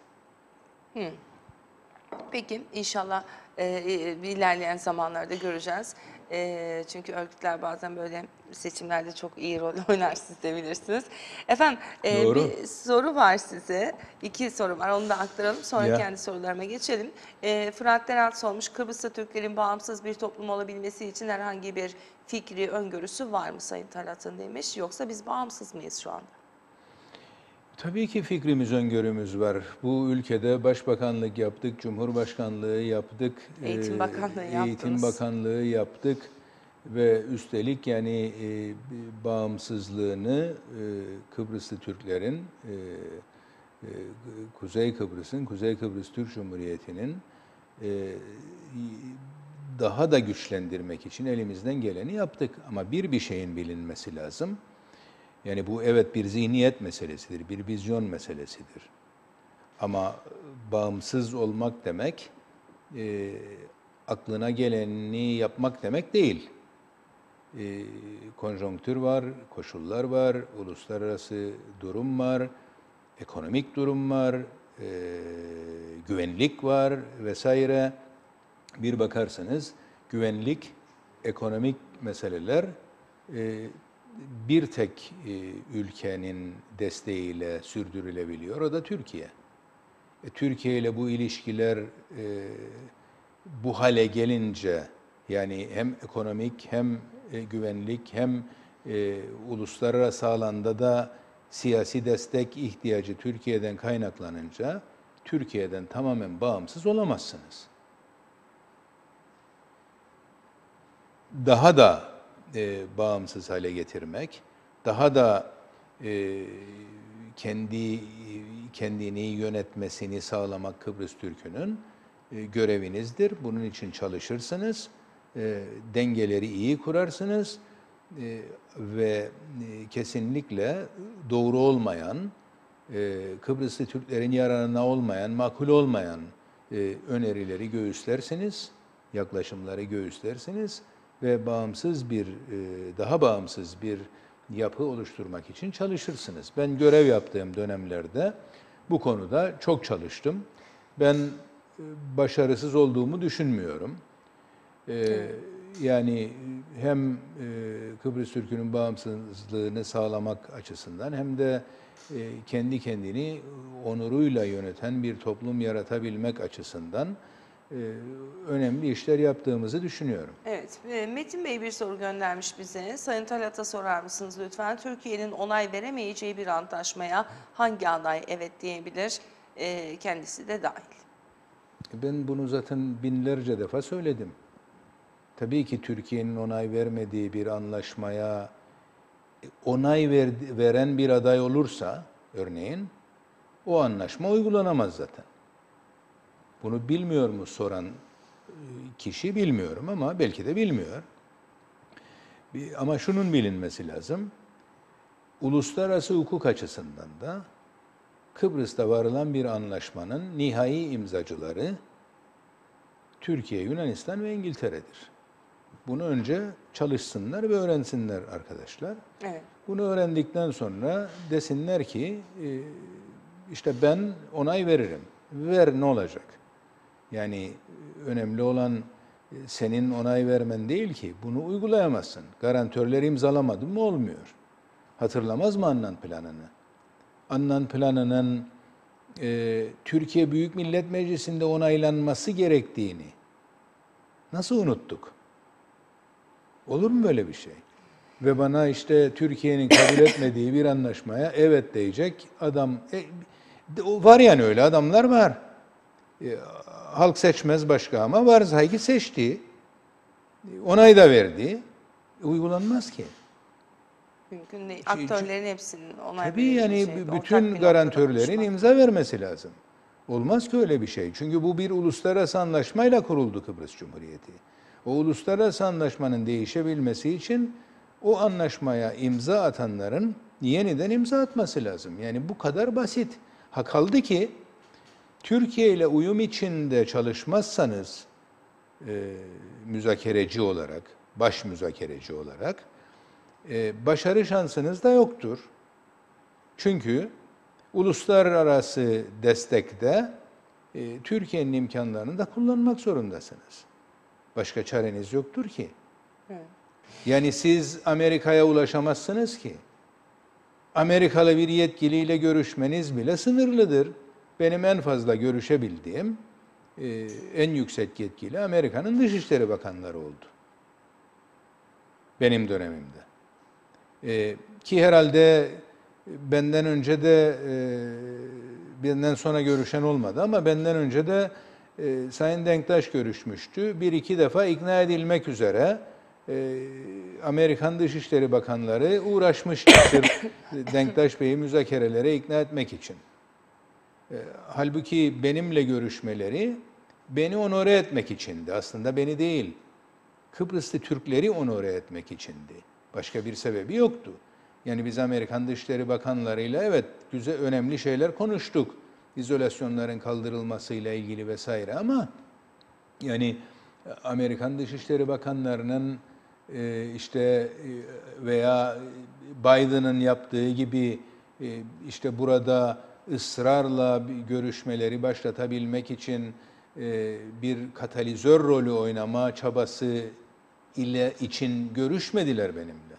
Peki inşallah e, e, ilerleyen zamanlarda göreceğiz. E, çünkü örgütler bazen böyle seçimlerde çok iyi rol oynar, siz de bilirsiniz. Efendim e, Doğru. bir soru var size. İki soru var, onu da aktaralım. Sonra Ya. kendi sorularıma geçelim. E, Fırat Derat sormuş, Kıbrıs'ta Türklerin bağımsız bir toplum olabilmesi için herhangi bir fikri öngörüsü var mı Sayın Talat'ın demiş. Yoksa biz bağımsız mıyız şu anda? Tabii ki fikrimiz, öngörümüz var. Bu ülkede başbakanlık yaptık, cumhurbaşkanlığı yaptık, Eğitim e, Bakanlığı Eğitim yaptınız. Bakanlığı yaptık ve üstelik yani e, bağımsızlığını e, Kıbrıslı Türklerin, e, e, Kuzey Kıbrıs'ın, Kuzey Kıbrıs Türk Cumhuriyeti'nin e, daha da güçlendirmek için elimizden geleni yaptık. Ama bir bir şeyin bilinmesi lazım. Yani bu evet bir zihniyet meselesidir, bir vizyon meselesidir. Ama bağımsız olmak demek, e, aklına geleni yapmak demek değil. E, konjonktür var, koşullar var, uluslararası durum var, ekonomik durum var, e, güvenlik var vesaire. Bir bakarsanız güvenlik, ekonomik meseleler e, bir tek e, ülkenin desteğiyle sürdürülebiliyor, o da Türkiye. E, Türkiye ile bu ilişkiler e, bu hale gelince, yani hem ekonomik hem e, güvenlik hem e, uluslararası alanda da siyasi destek ihtiyacı Türkiye'den kaynaklanınca, Türkiye'den tamamen bağımsız olamazsınız. Daha da e, bağımsız hale getirmek, daha da e, kendi kendini yönetmesini sağlamak Kıbrıs Türk'ünün e, görevinizdir. Bunun için çalışırsınız, e, dengeleri iyi kurarsınız e, ve e, kesinlikle doğru olmayan, e, Kıbrıslı Türklerin yararına olmayan, makul olmayan e, önerileri göğüslersiniz, yaklaşımları göğüslersiniz ve bağımsız bir, daha bağımsız bir yapı oluşturmak için çalışırsınız. Ben görev yaptığım dönemlerde bu konuda çok çalıştım. Ben başarısız olduğumu düşünmüyorum. Yani hem Kıbrıs Türk'ünün bağımsızlığını sağlamak açısından hem de kendi kendini onuruyla yöneten bir toplum yaratabilmek açısından önemli işler yaptığımızı düşünüyorum. Evet, Metin Bey bir soru göndermiş bize. Sayın Talat'a sorar mısınız lütfen? Türkiye'nin onay veremeyeceği bir antlaşmaya hangi aday evet diyebilir? E, kendisi de dahil. Ben bunu zaten binlerce defa söyledim. Tabii ki Türkiye'nin onay vermediği bir anlaşmaya onay ver, veren bir aday olursa, örneğin, o anlaşma uygulanamaz zaten. Bunu bilmiyor mu soran kişi bilmiyorum ama belki de bilmiyor. Bir- Ama şunun bilinmesi lazım. Uluslararası hukuk açısından da Kıbrıs'ta varılan bir anlaşmanın nihai imzacıları Türkiye, Yunanistan ve İngiltere'dir. Bunu önce çalışsınlar ve öğrensinler arkadaşlar. Evet. Bunu öğrendikten sonra desinler ki e, işte ben onay veririm. Ver, ne olacak? Yani önemli olan e, senin onay vermen değil ki. Bunu uygulayamazsın. Garantörleri imzalamadın mı olmuyor. Hatırlamaz mı Annan Planı'nı? Annan Planı'nın e, Türkiye Büyük Millet Meclisi'nde onaylanması gerektiğini nasıl unuttuk? Olur mu böyle bir şey? Ve bana işte Türkiye'nin kabul etmediği bir anlaşmaya evet diyecek adam, e, var yani öyle adamlar var. E, halk seçmez başka ama varsay ki seçti, onay da verdi, e, uygulanmaz ki. Mümkün değil. Aktörlerin hepsinin onay Tabii vereceği yani şeyde ortak bir bütün noktada garantörlerin buluşmak. imza vermesi lazım. Olmaz ki öyle bir şey. Çünkü bu bir uluslararası anlaşmayla kuruldu Kıbrıs Cumhuriyeti. O uluslararası anlaşmanın değişebilmesi için o anlaşmaya imza atanların yeniden imza atması lazım. Yani bu kadar basit. Ha kaldı ki Türkiye ile uyum içinde çalışmazsanız e, müzakereci olarak, baş müzakereci olarak e, başarı şansınız da yoktur. Çünkü uluslararası destekte e, Türkiye'nin imkanlarını da kullanmak zorundasınız. Başka çareniz yoktur ki. Evet. Yani siz Amerika'ya ulaşamazsınız ki. Amerikalı bir yetkiliyle görüşmeniz bile sınırlıdır. Benim en fazla görüşebildiğim e, en yüksek yetkili Amerika'nın Dışişleri Bakanları oldu. Benim dönemimde. E, ki herhalde benden önce de e, benden sonra görüşen olmadı ama benden önce de e, Sayın Denktaş görüşmüştü. Bir iki defa ikna edilmek üzere e, Amerikan Dışişleri Bakanları uğraşmıştır Denktaş Bey'i müzakerelere ikna etmek için. E, halbuki benimle görüşmeleri beni onore etmek içindi. Aslında beni değil, Kıbrıslı Türkleri onore etmek içindi. Başka bir sebebi yoktu. Yani biz Amerikan Dışişleri Bakanlarıyla evet güzel, önemli şeyler konuştuk. İzolasyonların kaldırılmasıyla ilgili vesaire ama yani Amerikan Dışişleri Bakanlarının e, işte e, veya Biden'ın yaptığı gibi e, işte burada ısrarla görüşmeleri başlatabilmek için e, bir katalizör rolü oynama çabası ile için görüşmediler benimle.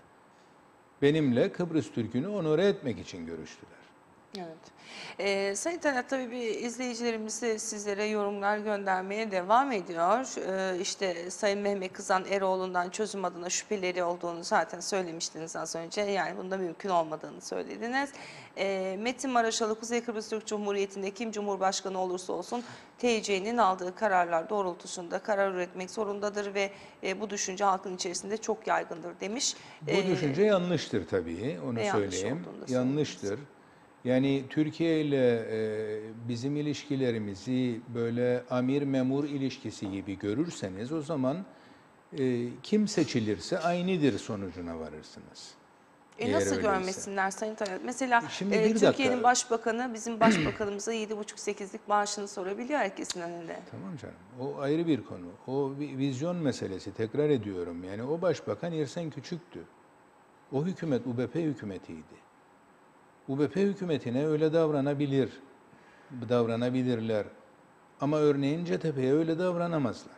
Benimle Kıbrıs Türk'ünü onore etmek için görüştüler. Evet. Ee, Sayın Talat, tabii bir izleyicilerimiz de sizlere yorumlar göndermeye devam ediyor. Ee, işte Sayın Mehmet Kızan Eroğlu'ndan çözüm adına şüpheleri olduğunu zaten söylemiştiniz az önce. Yani bunda mümkün olmadığını söylediniz. Ee, Metin Maraşalı, Kuzey Kıbrıs Türk Cumhuriyeti'nde kim Cumhurbaşkanı olursa olsun T C'nin aldığı kararlar doğrultusunda karar üretmek zorundadır ve e, bu düşünce halkın içerisinde çok yaygındır demiş. Bu Ee, düşünce yanlıştır tabii, onu ve yanlış söyleyeyim. olduğunu da Yanlıştır. Yani Türkiye ile e, bizim ilişkilerimizi böyle amir-memur ilişkisi gibi görürseniz o zaman e, kim seçilirse aynıdır sonucuna varırsınız. E Eğer nasıl öyleyse. görmesinler Sayın Talat? Mesela Şimdi e, bir dakika. Türkiye'nin başbakanı bizim başbakanımıza yedi buçuk sekizlik maaşını sorabiliyor herkesin önünde. Tamam canım. O ayrı bir konu. O bir vizyon meselesi. Tekrar ediyorum. Yani o başbakan İrsen Küçük'tü. O hükümet U B P hükümetiydi. U B P hükümetine öyle davranabilir, davranabilirler. Ama örneğin C T P'ye öyle davranamazlar.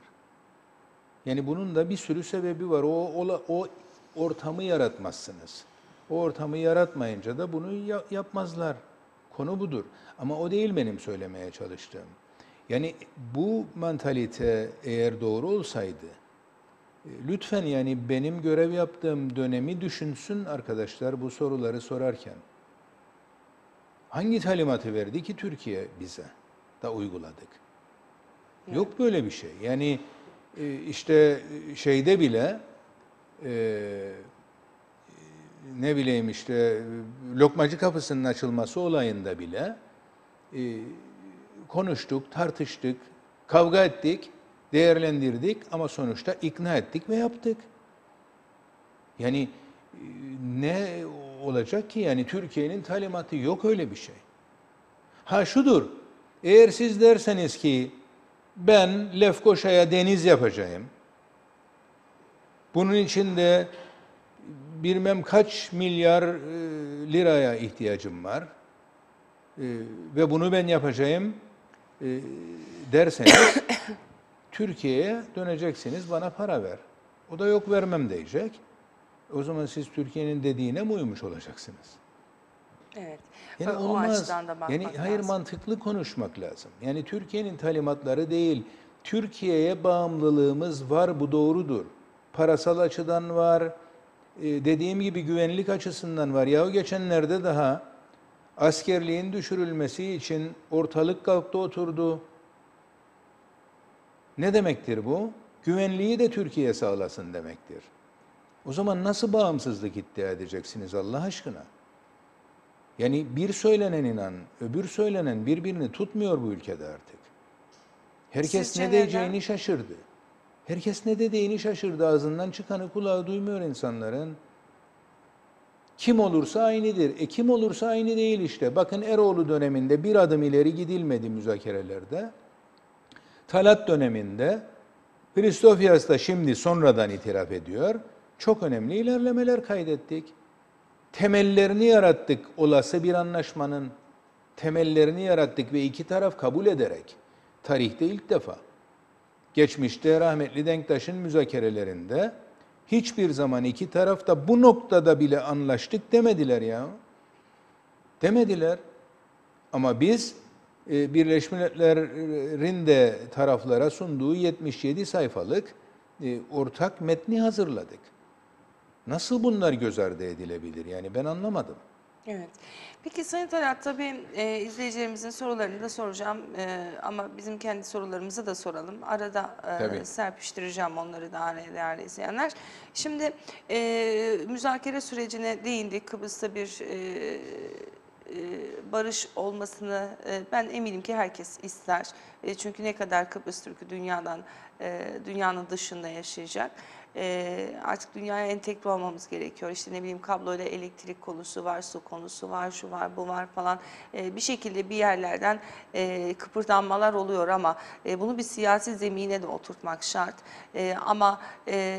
Yani bunun da bir sürü sebebi var. O, o, o ortamı yaratmazsınız. O ortamı yaratmayınca da bunu ya, yapmazlar. Konu budur. Ama o değil benim söylemeye çalıştığım. Yani bu mantalite eğer doğru olsaydı, lütfen yani benim görev yaptığım dönemi düşünsün arkadaşlar bu soruları sorarken. Hangi talimatı verdi ki Türkiye bize da uyguladık? Evet. Yok böyle bir şey. Yani işte şeyde bile ne bileyim işte Lokmacı Kapısı'nın açılması olayında bile konuştuk, tartıştık, kavga ettik. değerlendirdik ama sonuçta ikna ettik ve yaptık. Yani e, ne olacak ki? Yani Türkiye'nin talimatı yok öyle bir şey. Ha şudur, eğer siz derseniz ki ben Lefkoşa'ya deniz yapacağım, bunun için de bilmem kaç milyar e, liraya ihtiyacım var e, ve bunu ben yapacağım e, derseniz Türkiye'ye döneceksiniz, bana para ver. O da yok vermem diyecek. O zaman siz Türkiye'nin dediğine mi uymuş olacaksınız? Evet. Yani o olmaz. açıdan da bakmak Yani hayır, lazım. mantıklı konuşmak lazım. Yani Türkiye'nin talimatları değil, Türkiye'ye bağımlılığımız var, bu doğrudur. Parasal açıdan var, e, dediğim gibi güvenlik açısından var. Yahu geçenlerde daha askerliğin düşürülmesi için ortalık kalktı oturdu. Ne demektir bu? Güvenliği de Türkiye sağlasın demektir. O zaman nasıl bağımsızlık iddia edeceksiniz Allah aşkına? Yani bir söylenen inan, öbür söylenen birbirini tutmuyor bu ülkede artık. Herkes Sizce ne neden? diyeceğini şaşırdı. Herkes ne dediğini şaşırdı. Ağzından çıkanı kulağı duymuyor insanların. Kim olursa aynıdır. E kim olursa aynı değil işte. Bakın Eroğlu döneminde bir adım ileri gidilmedi müzakerelerde. Talat döneminde, Christofias da şimdi sonradan itiraf ediyor. Çok önemli ilerlemeler kaydettik. Temellerini yarattık olası bir anlaşmanın. Temellerini yarattık ve iki taraf kabul ederek. Tarihte ilk defa. Geçmişte rahmetli Denktaş'ın müzakerelerinde hiçbir zaman iki taraf da bu noktada bile anlaştık demediler ya. Demediler. Ama biz e, Birleşmiş Milletler'in de taraflara sunduğu yetmiş yedi sayfalık e, ortak metni hazırladık. Nasıl bunlar göz ardı edilebilir? Yani ben anlamadım. Evet. Peki Sayın Talat, tabii e, izleyicilerimizin sorularını da soracağım e, ama bizim kendi sorularımızı da soralım. Arada Tabii. e, serpiştireceğim onları da değerli izleyenler. Şimdi e, müzakere sürecine değindik. Kıbrıs'ta bir e, e, barış olmasını e, ben eminim ki herkes ister. E, çünkü ne kadar Kıbrıs Türk'ü dünyadan, e, dünyanın dışında yaşayacak. E, artık dünyaya entegre olmamız gerekiyor. İşte ne bileyim kabloyla elektrik konusu var, su konusu var, şu var, bu var falan. E, bir şekilde bir yerlerden e, kıpırdanmalar oluyor ama e, bunu bir siyasi zemine de oturtmak şart. E, ama e,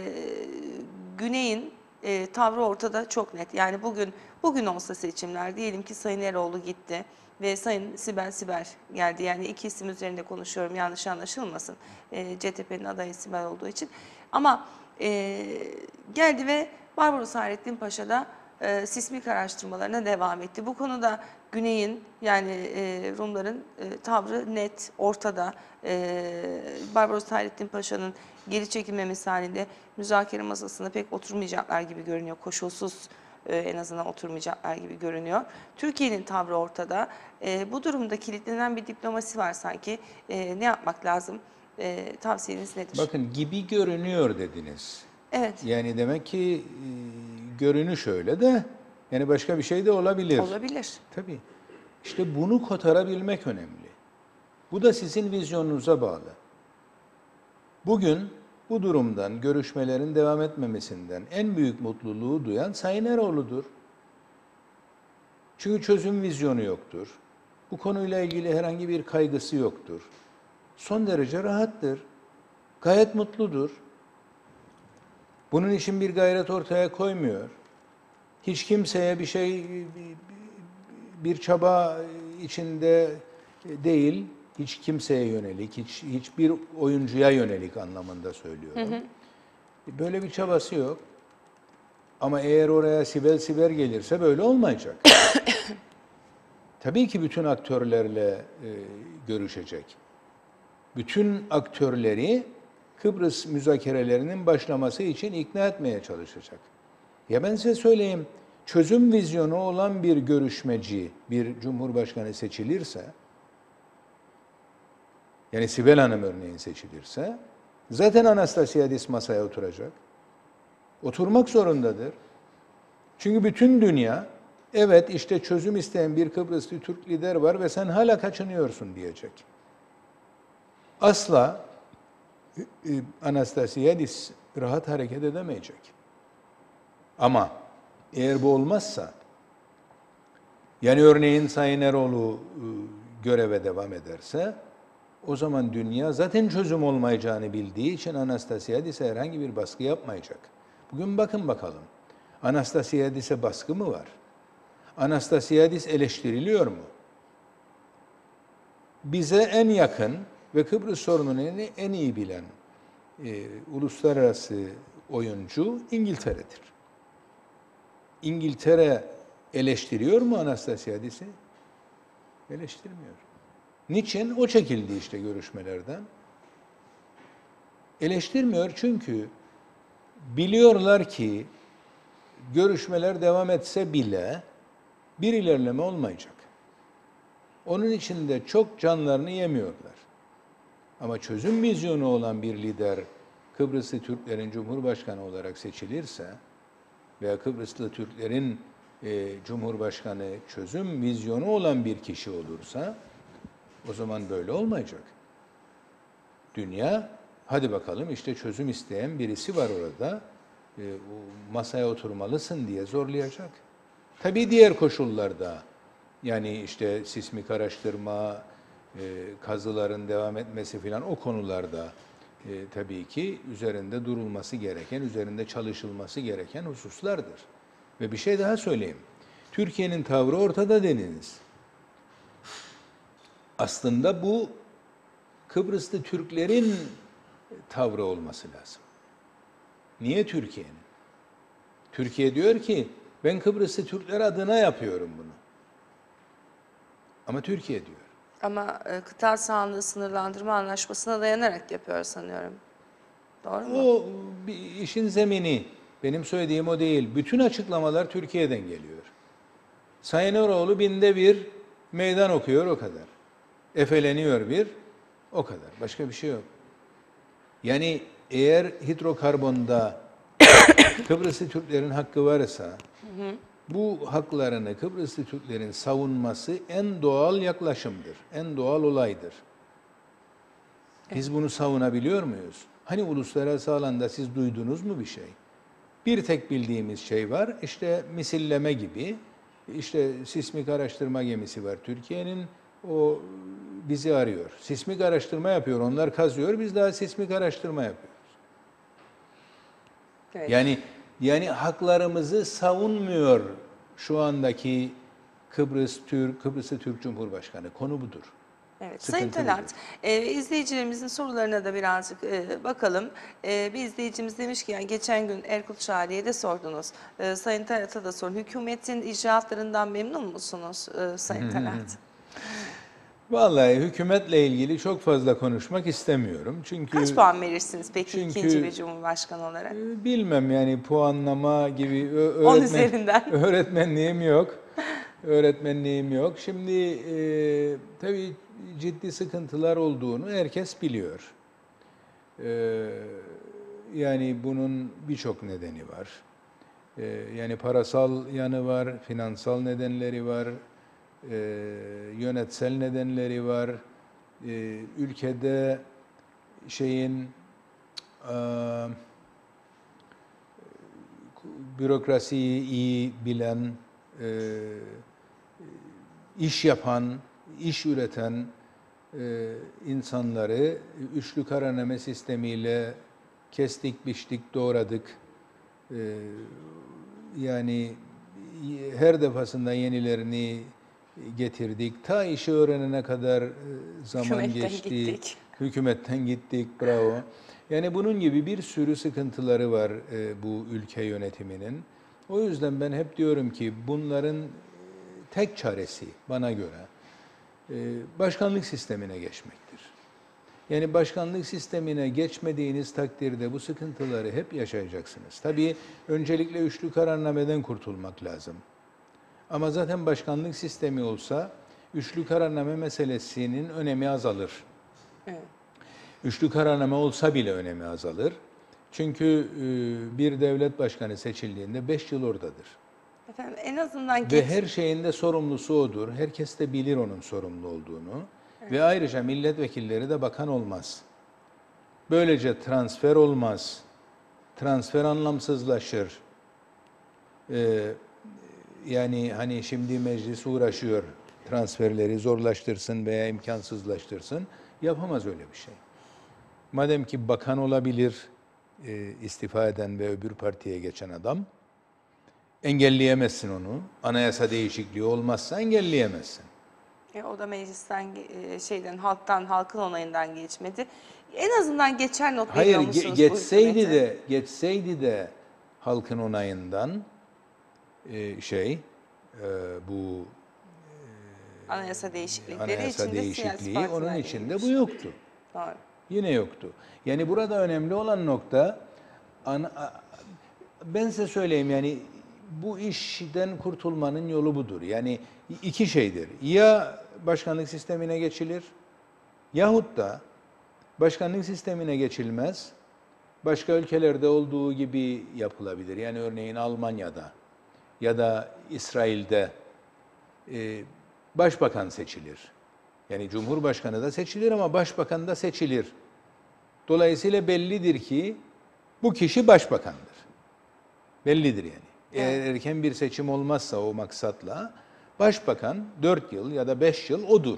Güney'in e, tavrı ortada çok net. Yani bugün bugün olsa seçimler, diyelim ki Sayın Eroğlu gitti ve Sayın Sibel Sibel geldi. Yani iki isim üzerinde konuşuyorum, yanlış anlaşılmasın. E, C T P'nin adayı Sibel olduğu için. Ama e, geldi ve Barbaros Hayrettin Paşa da e, sismik araştırmalarına devam etti. Bu konuda Güney'in, yani e, Rumların e, tavrı net, ortada. E, Barbaros Hayrettin Paşa'nın geri çekilmemesi halinde müzakere masasına pek oturmayacaklar gibi görünüyor. Koşulsuz e, en azından oturmayacaklar gibi görünüyor. Türkiye'nin tavrı ortada. E, bu durumda kilitlenen bir diplomasi var sanki. E, ne yapmak lazım? E, tavsiyeniz nedir? Bakın, gibi görünüyor dediniz. Evet. Yani demek ki e, görünüş öyle de yani başka bir şey de olabilir. Olabilir. Tabii. İşte bunu kotarabilmek önemli. Bu da sizin vizyonunuza bağlı. Bugün bu durumdan, görüşmelerin devam etmemesinden en büyük mutluluğu duyan Sayın Eroğlu'dur. Çünkü çözüm vizyonu yoktur. Bu konuyla ilgili herhangi bir kaygısı yoktur. Son derece rahattır. Gayet mutludur. Bunun için bir gayret ortaya koymuyor. Hiç kimseye bir şey, bir çaba içinde değil, hiç kimseye yönelik, hiç hiçbir oyuncuya yönelik anlamında söylüyorum. Hı hı. Böyle bir çabası yok. Ama eğer oraya Sibel Siber gelirse böyle olmayacak. Tabii ki bütün aktörlerle e, görüşecek. Bütün aktörleri Kıbrıs müzakerelerinin başlaması için ikna etmeye çalışacak. Ya ben size söyleyeyim, çözüm vizyonu olan bir görüşmeci, bir cumhurbaşkanı seçilirse, yani Sibel Hanım örneğin seçilirse, zaten Anastasiadis masaya oturacak. Oturmak zorundadır. Çünkü bütün dünya, evet işte çözüm isteyen bir Kıbrıslı Türk lider var ve sen hala kaçınıyorsun diyecek. Asla e, Anastasiadis rahat hareket edemeyecek. Ama eğer bu olmazsa, yani örneğin Sayın Eroğlu e, göreve devam ederse, o zaman dünya zaten çözüm olmayacağını bildiği için Anastasiadis'e herhangi bir baskı yapmayacak. Bugün bakın bakalım, Anastasiadis'e baskı mı var? Anastasiadis eleştiriliyor mu? Bize en yakın ve Kıbrıs sorununu en iyi bilen e, uluslararası oyuncu İngiltere'dir. İngiltere eleştiriyor mu Anastasiadis'i? Eleştirmiyor. Niçin? O çekildi işte görüşmelerden. Eleştirmiyor çünkü biliyorlar ki görüşmeler devam etse bile bir ilerleme olmayacak. Onun için de çok canlarını yemiyorlar. Ama çözüm vizyonu olan bir lider Kıbrıslı Türklerin Cumhurbaşkanı olarak seçilirse veya Kıbrıslı Türklerin e, Cumhurbaşkanı çözüm vizyonu olan bir kişi olursa o zaman böyle olmayacak. Dünya, hadi bakalım işte çözüm isteyen birisi var orada, e, o masaya oturmalısın diye zorlayacak. Tabii diğer koşullarda, yani işte sismik araştırma, e, kazıların devam etmesi filan o konularda e, tabii ki üzerinde durulması gereken, üzerinde çalışılması gereken hususlardır. Ve bir şey daha söyleyeyim. Türkiye'nin tavrı ortada dediniz. Aslında bu Kıbrıslı Türklerin tavrı olması lazım. Niye Türkiye'nin? Türkiye diyor ki ben Kıbrıslı Türkler adına yapıyorum bunu. Ama Türkiye diyor. Ama e, kıta sahanlığı sınırlandırma anlaşmasına dayanarak yapıyor sanıyorum. Doğru mu? O bir işin zemini. Benim söylediğim o değil. Bütün açıklamalar Türkiye'den geliyor. Sayın Eroğlu binde bir meydan okuyor o kadar. Efeleniyor bir, o kadar. Başka bir şey yok. Yani eğer hidrokarbonda Kıbrıslı Türklerin hakkı varsa, hı hı. bu haklarını Kıbrıslı Türklerin savunması en doğal yaklaşımdır, en doğal olaydır. Biz bunu savunabiliyor muyuz? Hani uluslararası alanda siz duydunuz mu bir şey? Bir tek bildiğimiz şey var, işte misilleme gibi, işte sismik araştırma gemisi var Türkiye'nin, o bizi arıyor. Sismik araştırma yapıyor, onlar kazıyor, biz daha sismik araştırma yapıyoruz. Evet. Yani yani haklarımızı savunmuyor şu andaki Kıbrıs Türk Kıbrıslı Türk Cumhurbaşkanı. Konu budur. Evet, Sıkıntı Sayın Talat, e, izleyicilerimizin sorularına da birazcık e, bakalım. E, bir izleyicimiz demiş ki, yani geçen gün Erkut Şari'ye de sordunuz. E, Sayın Talat'a da sorun. Hükümetin icraatlarından memnun musunuz e, Sayın Talat? Vallahi hükümetle ilgili çok fazla konuşmak istemiyorum. Çünkü kaç puan verirsiniz peki çünkü, ikinci bir cumhurbaşkanı olarak? Bilmem yani puanlama gibi öğretmen, on üzerinden. öğretmenliğim yok. Öğretmenliğim yok. Şimdi e, tabii ciddi sıkıntılar olduğunu herkes biliyor. E, yani bunun birçok nedeni var. E, yani parasal yanı var, finansal nedenleri var. E, yönetsel nedenleri var. E, ülkede şeyin e, bürokrasiyi iyi bilen, e, iş yapan, iş üreten e, insanları üçlü kararname sistemiyle kestik, biçtik, doğradık. E, yani her defasında yenilerini getirdik. Ta işi öğrenene kadar zaman Hükümetten geçti. Gittik. Hükümetten gittik. Bravo. Yani bunun gibi bir sürü sıkıntıları var e, bu ülke yönetiminin. O yüzden ben hep diyorum ki bunların tek çaresi bana göre e, başkanlık sistemine geçmektir. Yani başkanlık sistemine geçmediğiniz takdirde bu sıkıntıları hep yaşayacaksınız. Tabii öncelikle üçlü kararnameden kurtulmak lazım. Ama zaten başkanlık sistemi olsa üçlü kararname meselesinin önemi azalır. Evet. Üçlü kararname olsa bile önemi azalır. Çünkü bir devlet başkanı seçildiğinde beş yıl oradadır. Efendim en azından geç... Ve her şeyinde sorumlusu odur. Herkes de bilir onun sorumlu olduğunu. Evet. Ve ayrıca milletvekilleri de bakan olmaz. Böylece transfer olmaz. Transfer anlamsızlaşır. Ee, yani hani şimdi meclis uğraşıyor transferleri zorlaştırsın veya imkansızlaştırsın. Yapamaz öyle bir şey. Madem ki bakan olabilir e, istifa eden ve öbür partiye geçen adam, engelleyemezsin onu. Anayasa değişikliği olmazsa engelleyemezsin. E, o da meclisten, e, şeyden, halktan, halkın onayından geçmedi. En azından geçer not veriyor Hayır, musunuz ge- bu geçseydi hükümete? de geçseydi de halkın onayından e, şey e, bu Anayasa değişiklikleri anayasa içinde siyasi değişikliği partiler onun içinde bu girmiş. yoktu. Doğru. Yine yoktu. Yani burada önemli olan nokta, ana, ben size söyleyeyim yani bu işten kurtulmanın yolu budur. Yani iki şeydir. Ya başkanlık sistemine geçilir yahut da başkanlık sistemine geçilmez. Başka ülkelerde olduğu gibi yapılabilir. Yani örneğin Almanya'da ya da İsrail'de e, başbakan seçilir. Yani cumhurbaşkanı da seçilir ama başbakan da seçilir. Dolayısıyla bellidir ki bu kişi başbakandır. Bellidir yani. Eğer erken bir seçim olmazsa o maksatla başbakan dört yıl ya da beş yıl odur.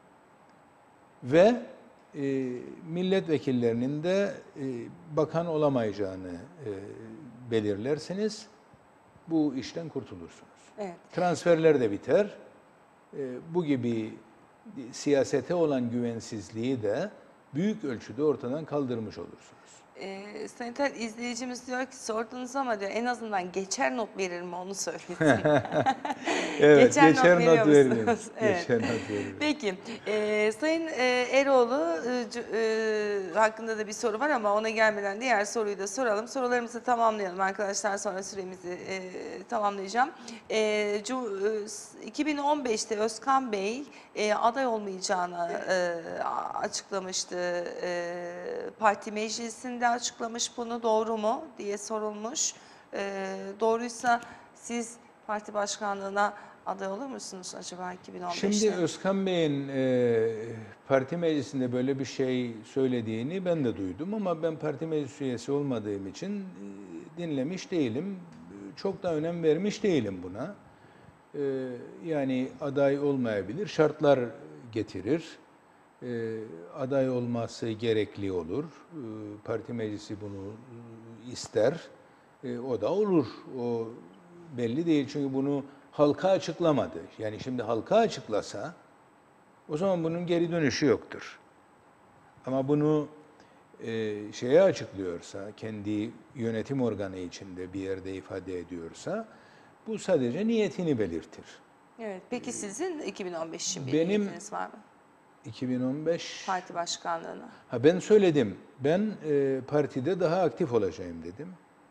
Ve e, milletvekillerinin de e, bakan olamayacağını e, belirlersiniz. Bu işten kurtulursunuz. Evet. Transferler de biter. E, bu gibi siyasete olan güvensizliği de büyük ölçüde ortadan kaldırmış olursunuz. Ee, Sayın Tel, izleyicimiz diyor ki sordunuz ama diyor en azından geçer not verir mi onu söylesin. Evet, geçer, geçer not, not veriyor veririm. musunuz? Evet. Geçer not veririm. Peki, e, Sayın e, Eroğlu e, c- e, hakkında da bir soru var ama ona gelmeden diğer soruyu da soralım. Sorularımızı tamamlayalım arkadaşlar, sonra süremizi e, tamamlayacağım. E, cu- e, iki bin on beşte Özkan Bey e, aday olmayacağını e, açıklamıştı. E, parti meclisinde açıklamış, bunu doğru mu diye sorulmuş. E, doğruysa siz parti başkanlığına aday olur musunuz acaba iki bin on beşte? Şimdi Özkan Bey'in e, parti meclisinde böyle bir şey söylediğini ben de duydum ama ben parti meclis üyesi olmadığım için e, dinlemiş değilim. Çok da önem vermiş değilim buna. E, yani aday olmayabilir, şartlar getirir. E, aday olması gerekli olur. E, parti meclisi bunu e, ister. E, o da olur. O belli değil çünkü bunu halka açıklamadı. Yani şimdi halka açıklasa o zaman bunun geri dönüşü yoktur. Ama bunu e, şeye açıklıyorsa, kendi yönetim organı içinde bir yerde ifade ediyorsa bu sadece niyetini belirtir. Evet. Peki sizin iki bin on beş için bir Benim- niyetiniz var mı? iki bin on beş Parti başkanlığına. Ha ben söyledim. Ben e, partide daha aktif olacağım dedim.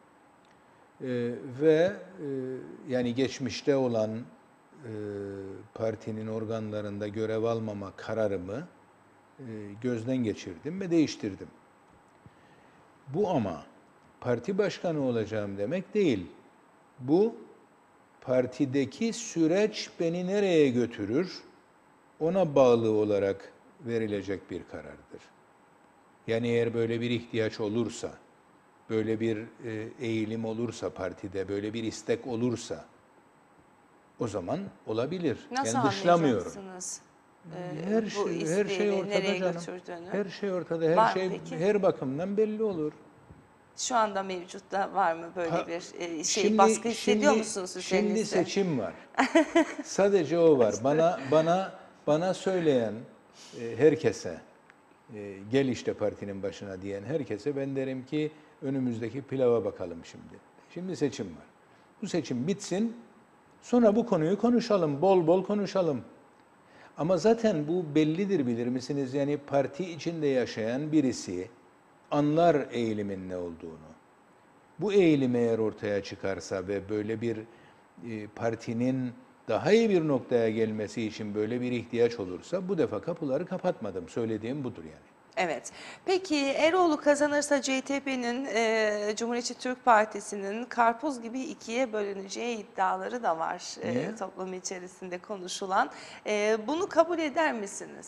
E, ve e, yani geçmişte olan e, partinin organlarında görev almama kararımı e, gözden geçirdim ve değiştirdim. Bu ama parti başkanı olacağım demek değil. Bu partideki süreç beni nereye götürür? Ona bağlı olarak verilecek bir karardır. Yani eğer böyle bir ihtiyaç olursa, böyle bir e, eğilim olursa partide, böyle bir istek olursa o zaman olabilir. Nasıl yani dışlamıyorum. anlayacaksınız e, Her bu şey, her isteğini şey ortada nereye canım. götürdüğünü? Her şey ortada, her Var mı şey peki? her bakımdan belli olur. Şu anda mevcutta var mı böyle Ha, bir e, şey, şimdi- baskı hissediyor şimdi- musunuz Şimdi üzerinizde? seçim var. Sadece o var. Bana bana bana söyleyen e, herkese e, gel işte partinin başına diyen herkese ben derim ki önümüzdeki pilava bakalım şimdi. Şimdi seçim var. Bu seçim bitsin. Sonra bu konuyu konuşalım. Bol bol konuşalım. Ama zaten bu bellidir, bilir misiniz? Yani parti içinde yaşayan birisi anlar eğilimin ne olduğunu. Bu eğilim eğer ortaya çıkarsa ve böyle bir e, partinin daha iyi bir noktaya gelmesi için böyle bir ihtiyaç olursa bu defa kapıları kapatmadım. Söylediğim budur yani. Evet. Peki Eroğlu kazanırsa C H P'nin, e, Cumhuriyetçi Türk Partisi'nin karpuz gibi ikiye bölüneceği iddiaları da var e, Niye? toplum içerisinde konuşulan. E, bunu kabul eder misiniz?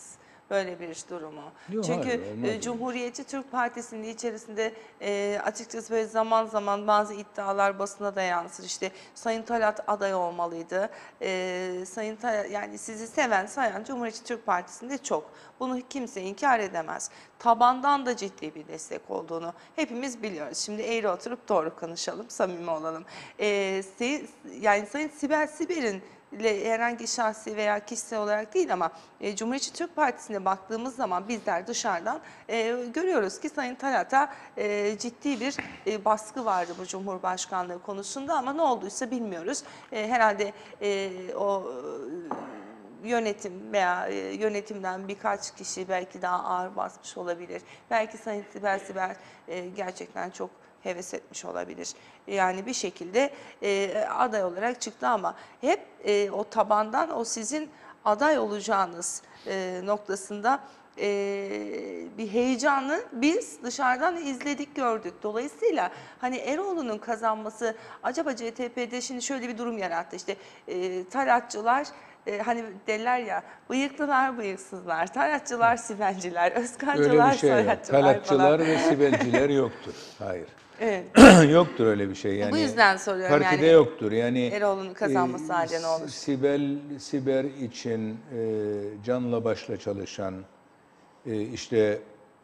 böyle bir durumu. Yok, Çünkü hayır, olmaz e, öyle. Cumhuriyetçi Türk Partisi'nin içerisinde e, açıkçası böyle zaman zaman bazı iddialar basına da yansır. İşte Sayın Talat aday olmalıydı. E, Sayın Talat, yani sizi seven, sayan Cumhuriyetçi Türk Partisi'nde çok. Bunu kimse inkar edemez. Tabandan da ciddi bir destek olduğunu hepimiz biliyoruz. Şimdi eğri oturup doğru konuşalım, samimi olalım. E, se- yani Sayın Sibel Siber'in ile herhangi şahsi veya kişisel olarak değil ama e, Cumhuriyetçi Türk Partisi'ne baktığımız zaman bizler dışarıdan e, görüyoruz ki Sayın Talat'a e, ciddi bir e, baskı vardı bu Cumhurbaşkanlığı konusunda ama ne olduysa bilmiyoruz. E, herhalde e, o e, yönetim veya e, yönetimden birkaç kişi belki daha ağır basmış olabilir. Belki Sayın Sibel Siber e, gerçekten çok heves etmiş olabilir. Yani bir şekilde e, aday olarak çıktı ama hep e, o tabandan o sizin aday olacağınız e, noktasında e, bir heyecanı biz dışarıdan izledik, gördük. Dolayısıyla hani Eroğlu'nun kazanması acaba C T P'de şimdi şöyle bir durum yarattı. İşte e, Talatçılar e, hani derler ya, bıyıklılar bıyıksızlar, Talatçılar Sibelciler, Öyle Özkancılar bir şey yok. Talatçılar Talatçılar falan. ve Sibelciler yoktur. Hayır. Evet. Yoktur öyle bir şey. Yani Bu yüzden soruyorum partide yani. yoktur. Yani Eroğlu'nun kazanması halde ne olur? Sibel Siber için e, canla başla çalışan e, işte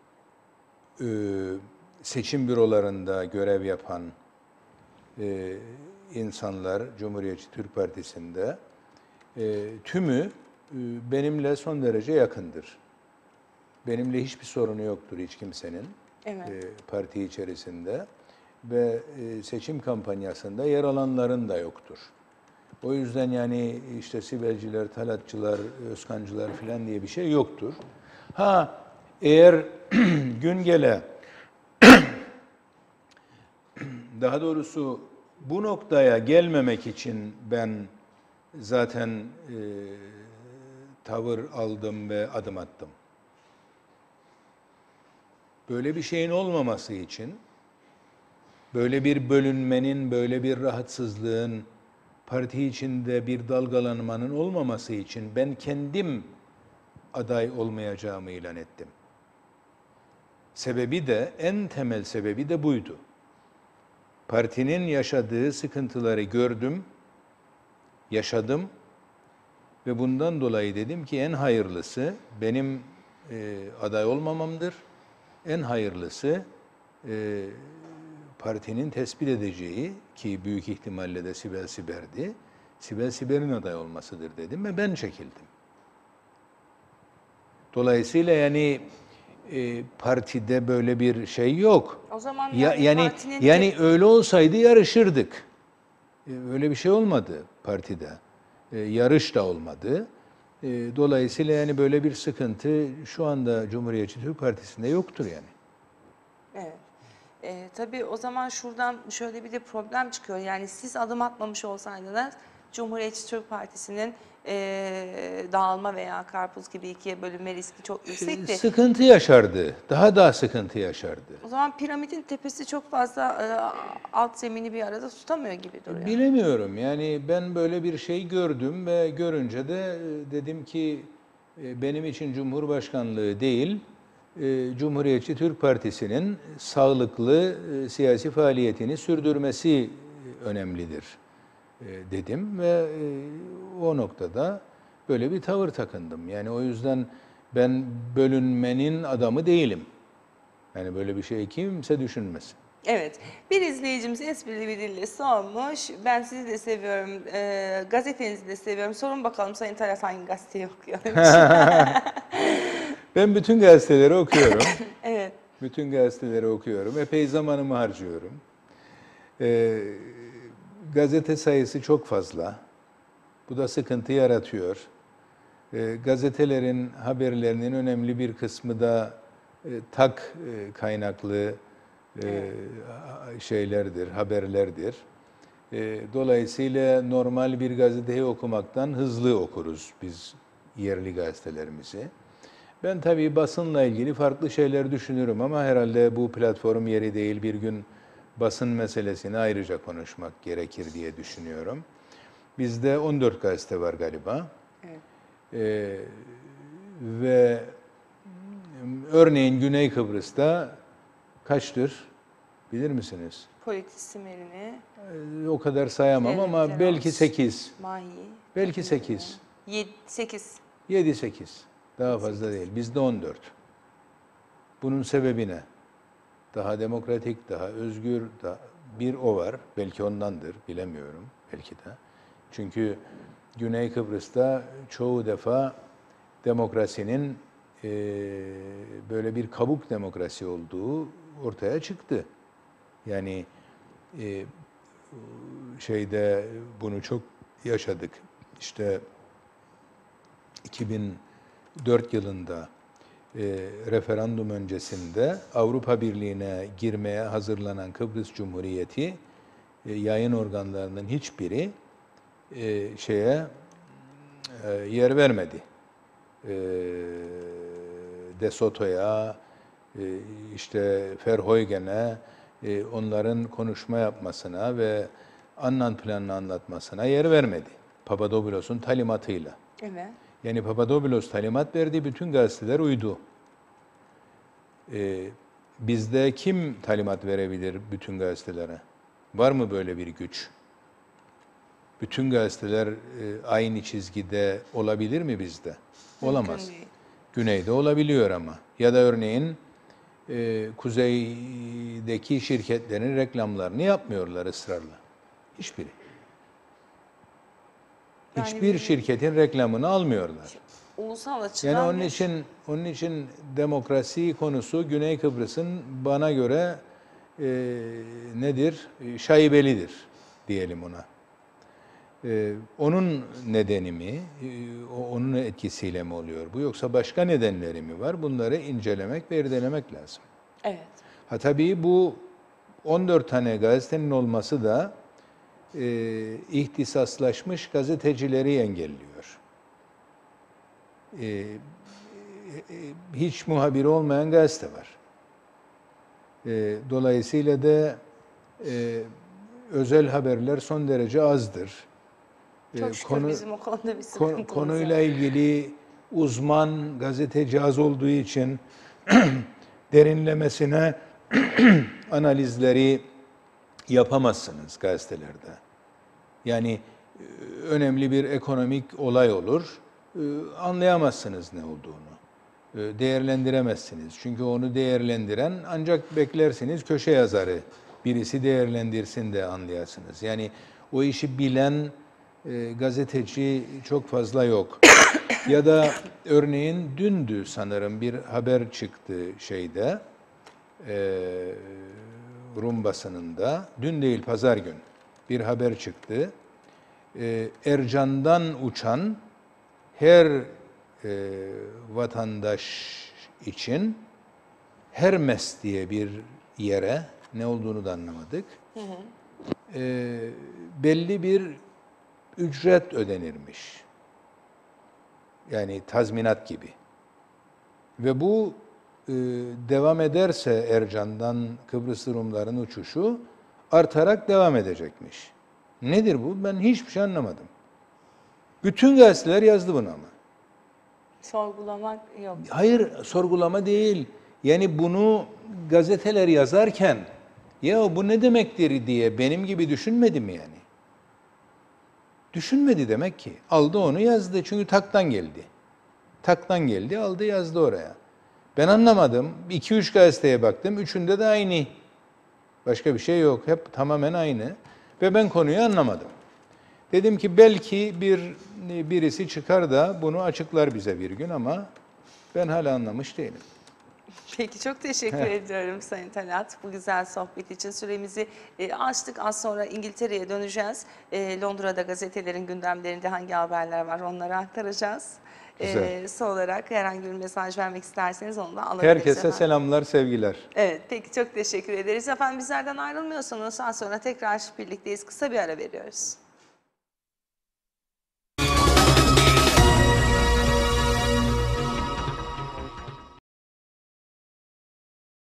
e, seçim bürolarında görev yapan e, insanlar Cumhuriyetçi Türk Partisi'nde e, tümü e, benimle son derece yakındır. Benimle hiçbir sorunu yoktur hiç kimsenin Evet. e, parti içerisinde ve e, seçim kampanyasında yer alanların da yoktur. O yüzden yani işte Sibelciler, Talatçılar, Özkancılar falan diye bir şey yoktur. Ha eğer gün gele daha doğrusu bu noktaya gelmemek için ben zaten e, tavır aldım ve adım attım. Böyle bir şeyin olmaması için, böyle bir bölünmenin, böyle bir rahatsızlığın, parti içinde bir dalgalanmanın olmaması için ben kendim aday olmayacağımı ilan ettim. Sebebi de, en temel sebebi de buydu. Partinin yaşadığı sıkıntıları gördüm, yaşadım ve bundan dolayı dedim ki en hayırlısı benim e, aday olmamamdır. En hayırlısı e, partinin tespit edeceği ki büyük ihtimalle de Sibel Siber'di. Sibel Siber'in aday olmasıdır dedim ve ben çekildim. Dolayısıyla yani e, partide böyle bir şey yok. O zaman Ya, yani, yani partinin yani tek- öyle olsaydı yarışırdık. E, öyle bir şey olmadı partide. E, yarış da olmadı. E, dolayısıyla yani böyle bir sıkıntı şu anda Cumhuriyetçi Türk Partisi'nde yoktur yani. Evet. Ee, tabii o zaman şuradan şöyle bir de problem çıkıyor. Yani siz adım atmamış olsaydınız Cumhuriyetçi Türk Partisi'nin ee, dağılma veya karpuz gibi ikiye bölünme riski çok yüksekti. Sıkıntı yaşardı. Daha daha sıkıntı yaşardı. O zaman piramidin tepesi çok fazla ee, alt zemini bir arada tutamıyor gibi duruyor. Bilemiyorum. Yani ben böyle bir şey gördüm ve görünce de e, dedim ki e, benim için Cumhurbaşkanlığı değil, e, Cumhuriyetçi Türk Partisi'nin sağlıklı e, siyasi faaliyetini sürdürmesi e, önemlidir e, dedim ve e, o noktada böyle bir tavır takındım. Yani o yüzden ben bölünmenin adamı değilim. Yani böyle bir şey kimse düşünmesin. Evet, bir izleyicimiz esprili bir dille sormuş. Ben sizi de seviyorum, e, gazetenizi de seviyorum. Sorun bakalım Sayın Talat hangi gazeteyi okuyor demiş. Ben bütün gazeteleri okuyorum. Evet. Bütün gazeteleri okuyorum. Epey zamanımı harcıyorum. Ee, gazete sayısı çok fazla. Bu da sıkıntı yaratıyor. Ee, gazetelerin haberlerinin önemli bir kısmı da e, tak e, kaynaklı e, şeylerdir, haberlerdir. E, dolayısıyla normal bir gazeteyi okumaktan hızlı okuruz biz yerli gazetelerimizi. Ben tabii basınla ilgili farklı şeyler düşünürüm ama herhalde bu platform yeri değil. Bir gün basın meselesini ayrıca konuşmak gerekir diye düşünüyorum. Bizde on dört gazete var galiba. Evet. Ee, ve örneğin Güney Kıbrıs'ta kaçtır bilir misiniz? Politisimerini, O kadar sayamam ama Teras, belki sekiz. Mahi. Belki sekiz. sekiz. yedi sekiz. Daha fazla değil. Bizde on dört. Bunun sebebi ne? Daha demokratik, daha özgür, daha bir o var. Belki ondandır, bilemiyorum. Belki de. Çünkü Güney Kıbrıs'ta çoğu defa demokrasinin e, böyle bir kabuk demokrasi olduğu ortaya çıktı. Yani e, şeyde bunu çok yaşadık. İşte iki bin dört yılında e, referandum öncesinde Avrupa Birliği'ne girmeye hazırlanan Kıbrıs Cumhuriyeti e, yayın organlarının hiçbiri e, şeye e, yer vermedi. E, De Soto'ya, e, işte Verheugen'e, e, onların konuşma yapmasına ve Annan planını anlatmasına yer vermedi. Papadopoulos'un talimatıyla. Evet. Yani Papadopoulos talimat verdi, bütün gazeteler uydu. Ee, bizde kim talimat verebilir bütün gazetelere? Var mı böyle bir güç? Bütün gazeteler e, aynı çizgide olabilir mi bizde? Olamaz. değil. Güneyde olabiliyor ama. Ya da örneğin e, kuzeydeki şirketlerin reklamlarını yapmıyorlar ısrarla. Hiçbiri. Yani Hiçbir bir- şirketin reklamını almıyorlar. Ulusal açıdan Yani onun bir- için onun için demokrasi konusu Güney Kıbrıs'ın bana göre e, nedir? E, Şaibelidir diyelim ona. E, onun nedeni mi? E, o- onun etkisiyle mi oluyor bu? Yoksa başka nedenleri mi var? Bunları incelemek ve irdelemek lazım. Evet. Ha tabii bu on dört tane gazetenin olması da e, ihtisaslaşmış gazetecileri engelliyor. E, e, hiç muhabiri olmayan gazete var. E, dolayısıyla da e, özel haberler son derece azdır. E, Çok şükür bizim o konuda bir kon- sıkıntımız konuyla yok. ilgili uzman gazeteci az olduğu için derinlemesine analizleri yapamazsınız gazetelerde. Yani e, önemli bir ekonomik olay olur, e, anlayamazsınız ne olduğunu, e, değerlendiremezsiniz. Çünkü onu değerlendiren ancak beklersiniz köşe yazarı, birisi değerlendirsin de anlayasınız. Yani o işi bilen e, gazeteci çok fazla yok. Ya da örneğin dündü sanırım bir haber çıktı şeyde, e, Rum basınında, dün değil pazar gün bir haber çıktı. E, Ercan'dan uçan her e, vatandaş için Hermes diye bir yere, ne olduğunu da anlamadık, e, belli bir ücret ödenirmiş. Yani tazminat gibi. Ve bu e, devam ederse Ercan'dan Kıbrıs Rumların uçuşu artarak devam edecekmiş. Nedir bu? Ben hiçbir şey anlamadım. Bütün gazeteler yazdı bunu ama. Sorgulamak yok. Hayır, sorgulama değil. Yani bunu gazeteler yazarken ya bu ne demektir diye benim gibi düşünmedi mi yani? Düşünmedi demek ki. Aldı onu yazdı çünkü taktan geldi. Taktan geldi, aldı yazdı oraya. Ben anlamadım. iki üç gazeteye baktım. Üçünde de aynı. Başka bir şey yok. Hep tamamen aynı. Ve ben konuyu anlamadım. Dedim ki belki bir birisi çıkar da bunu açıklar bize bir gün ama ben hala anlamış değilim. Peki çok teşekkür ediyorum Sayın Talat bu güzel sohbet için. Süremizi e, açtık. Az sonra İngiltere'ye döneceğiz. E, Londra'da gazetelerin gündemlerinde hangi haberler var onları aktaracağız. Güzel. E, son olarak herhangi bir mesaj vermek isterseniz onu da alabiliriz. Herkese efendim. selamlar, sevgiler. Evet, peki çok teşekkür ederiz. Efendim bizlerden ayrılmıyorsunuz. Az sonra tekrar birlikteyiz. Kısa bir ara veriyoruz.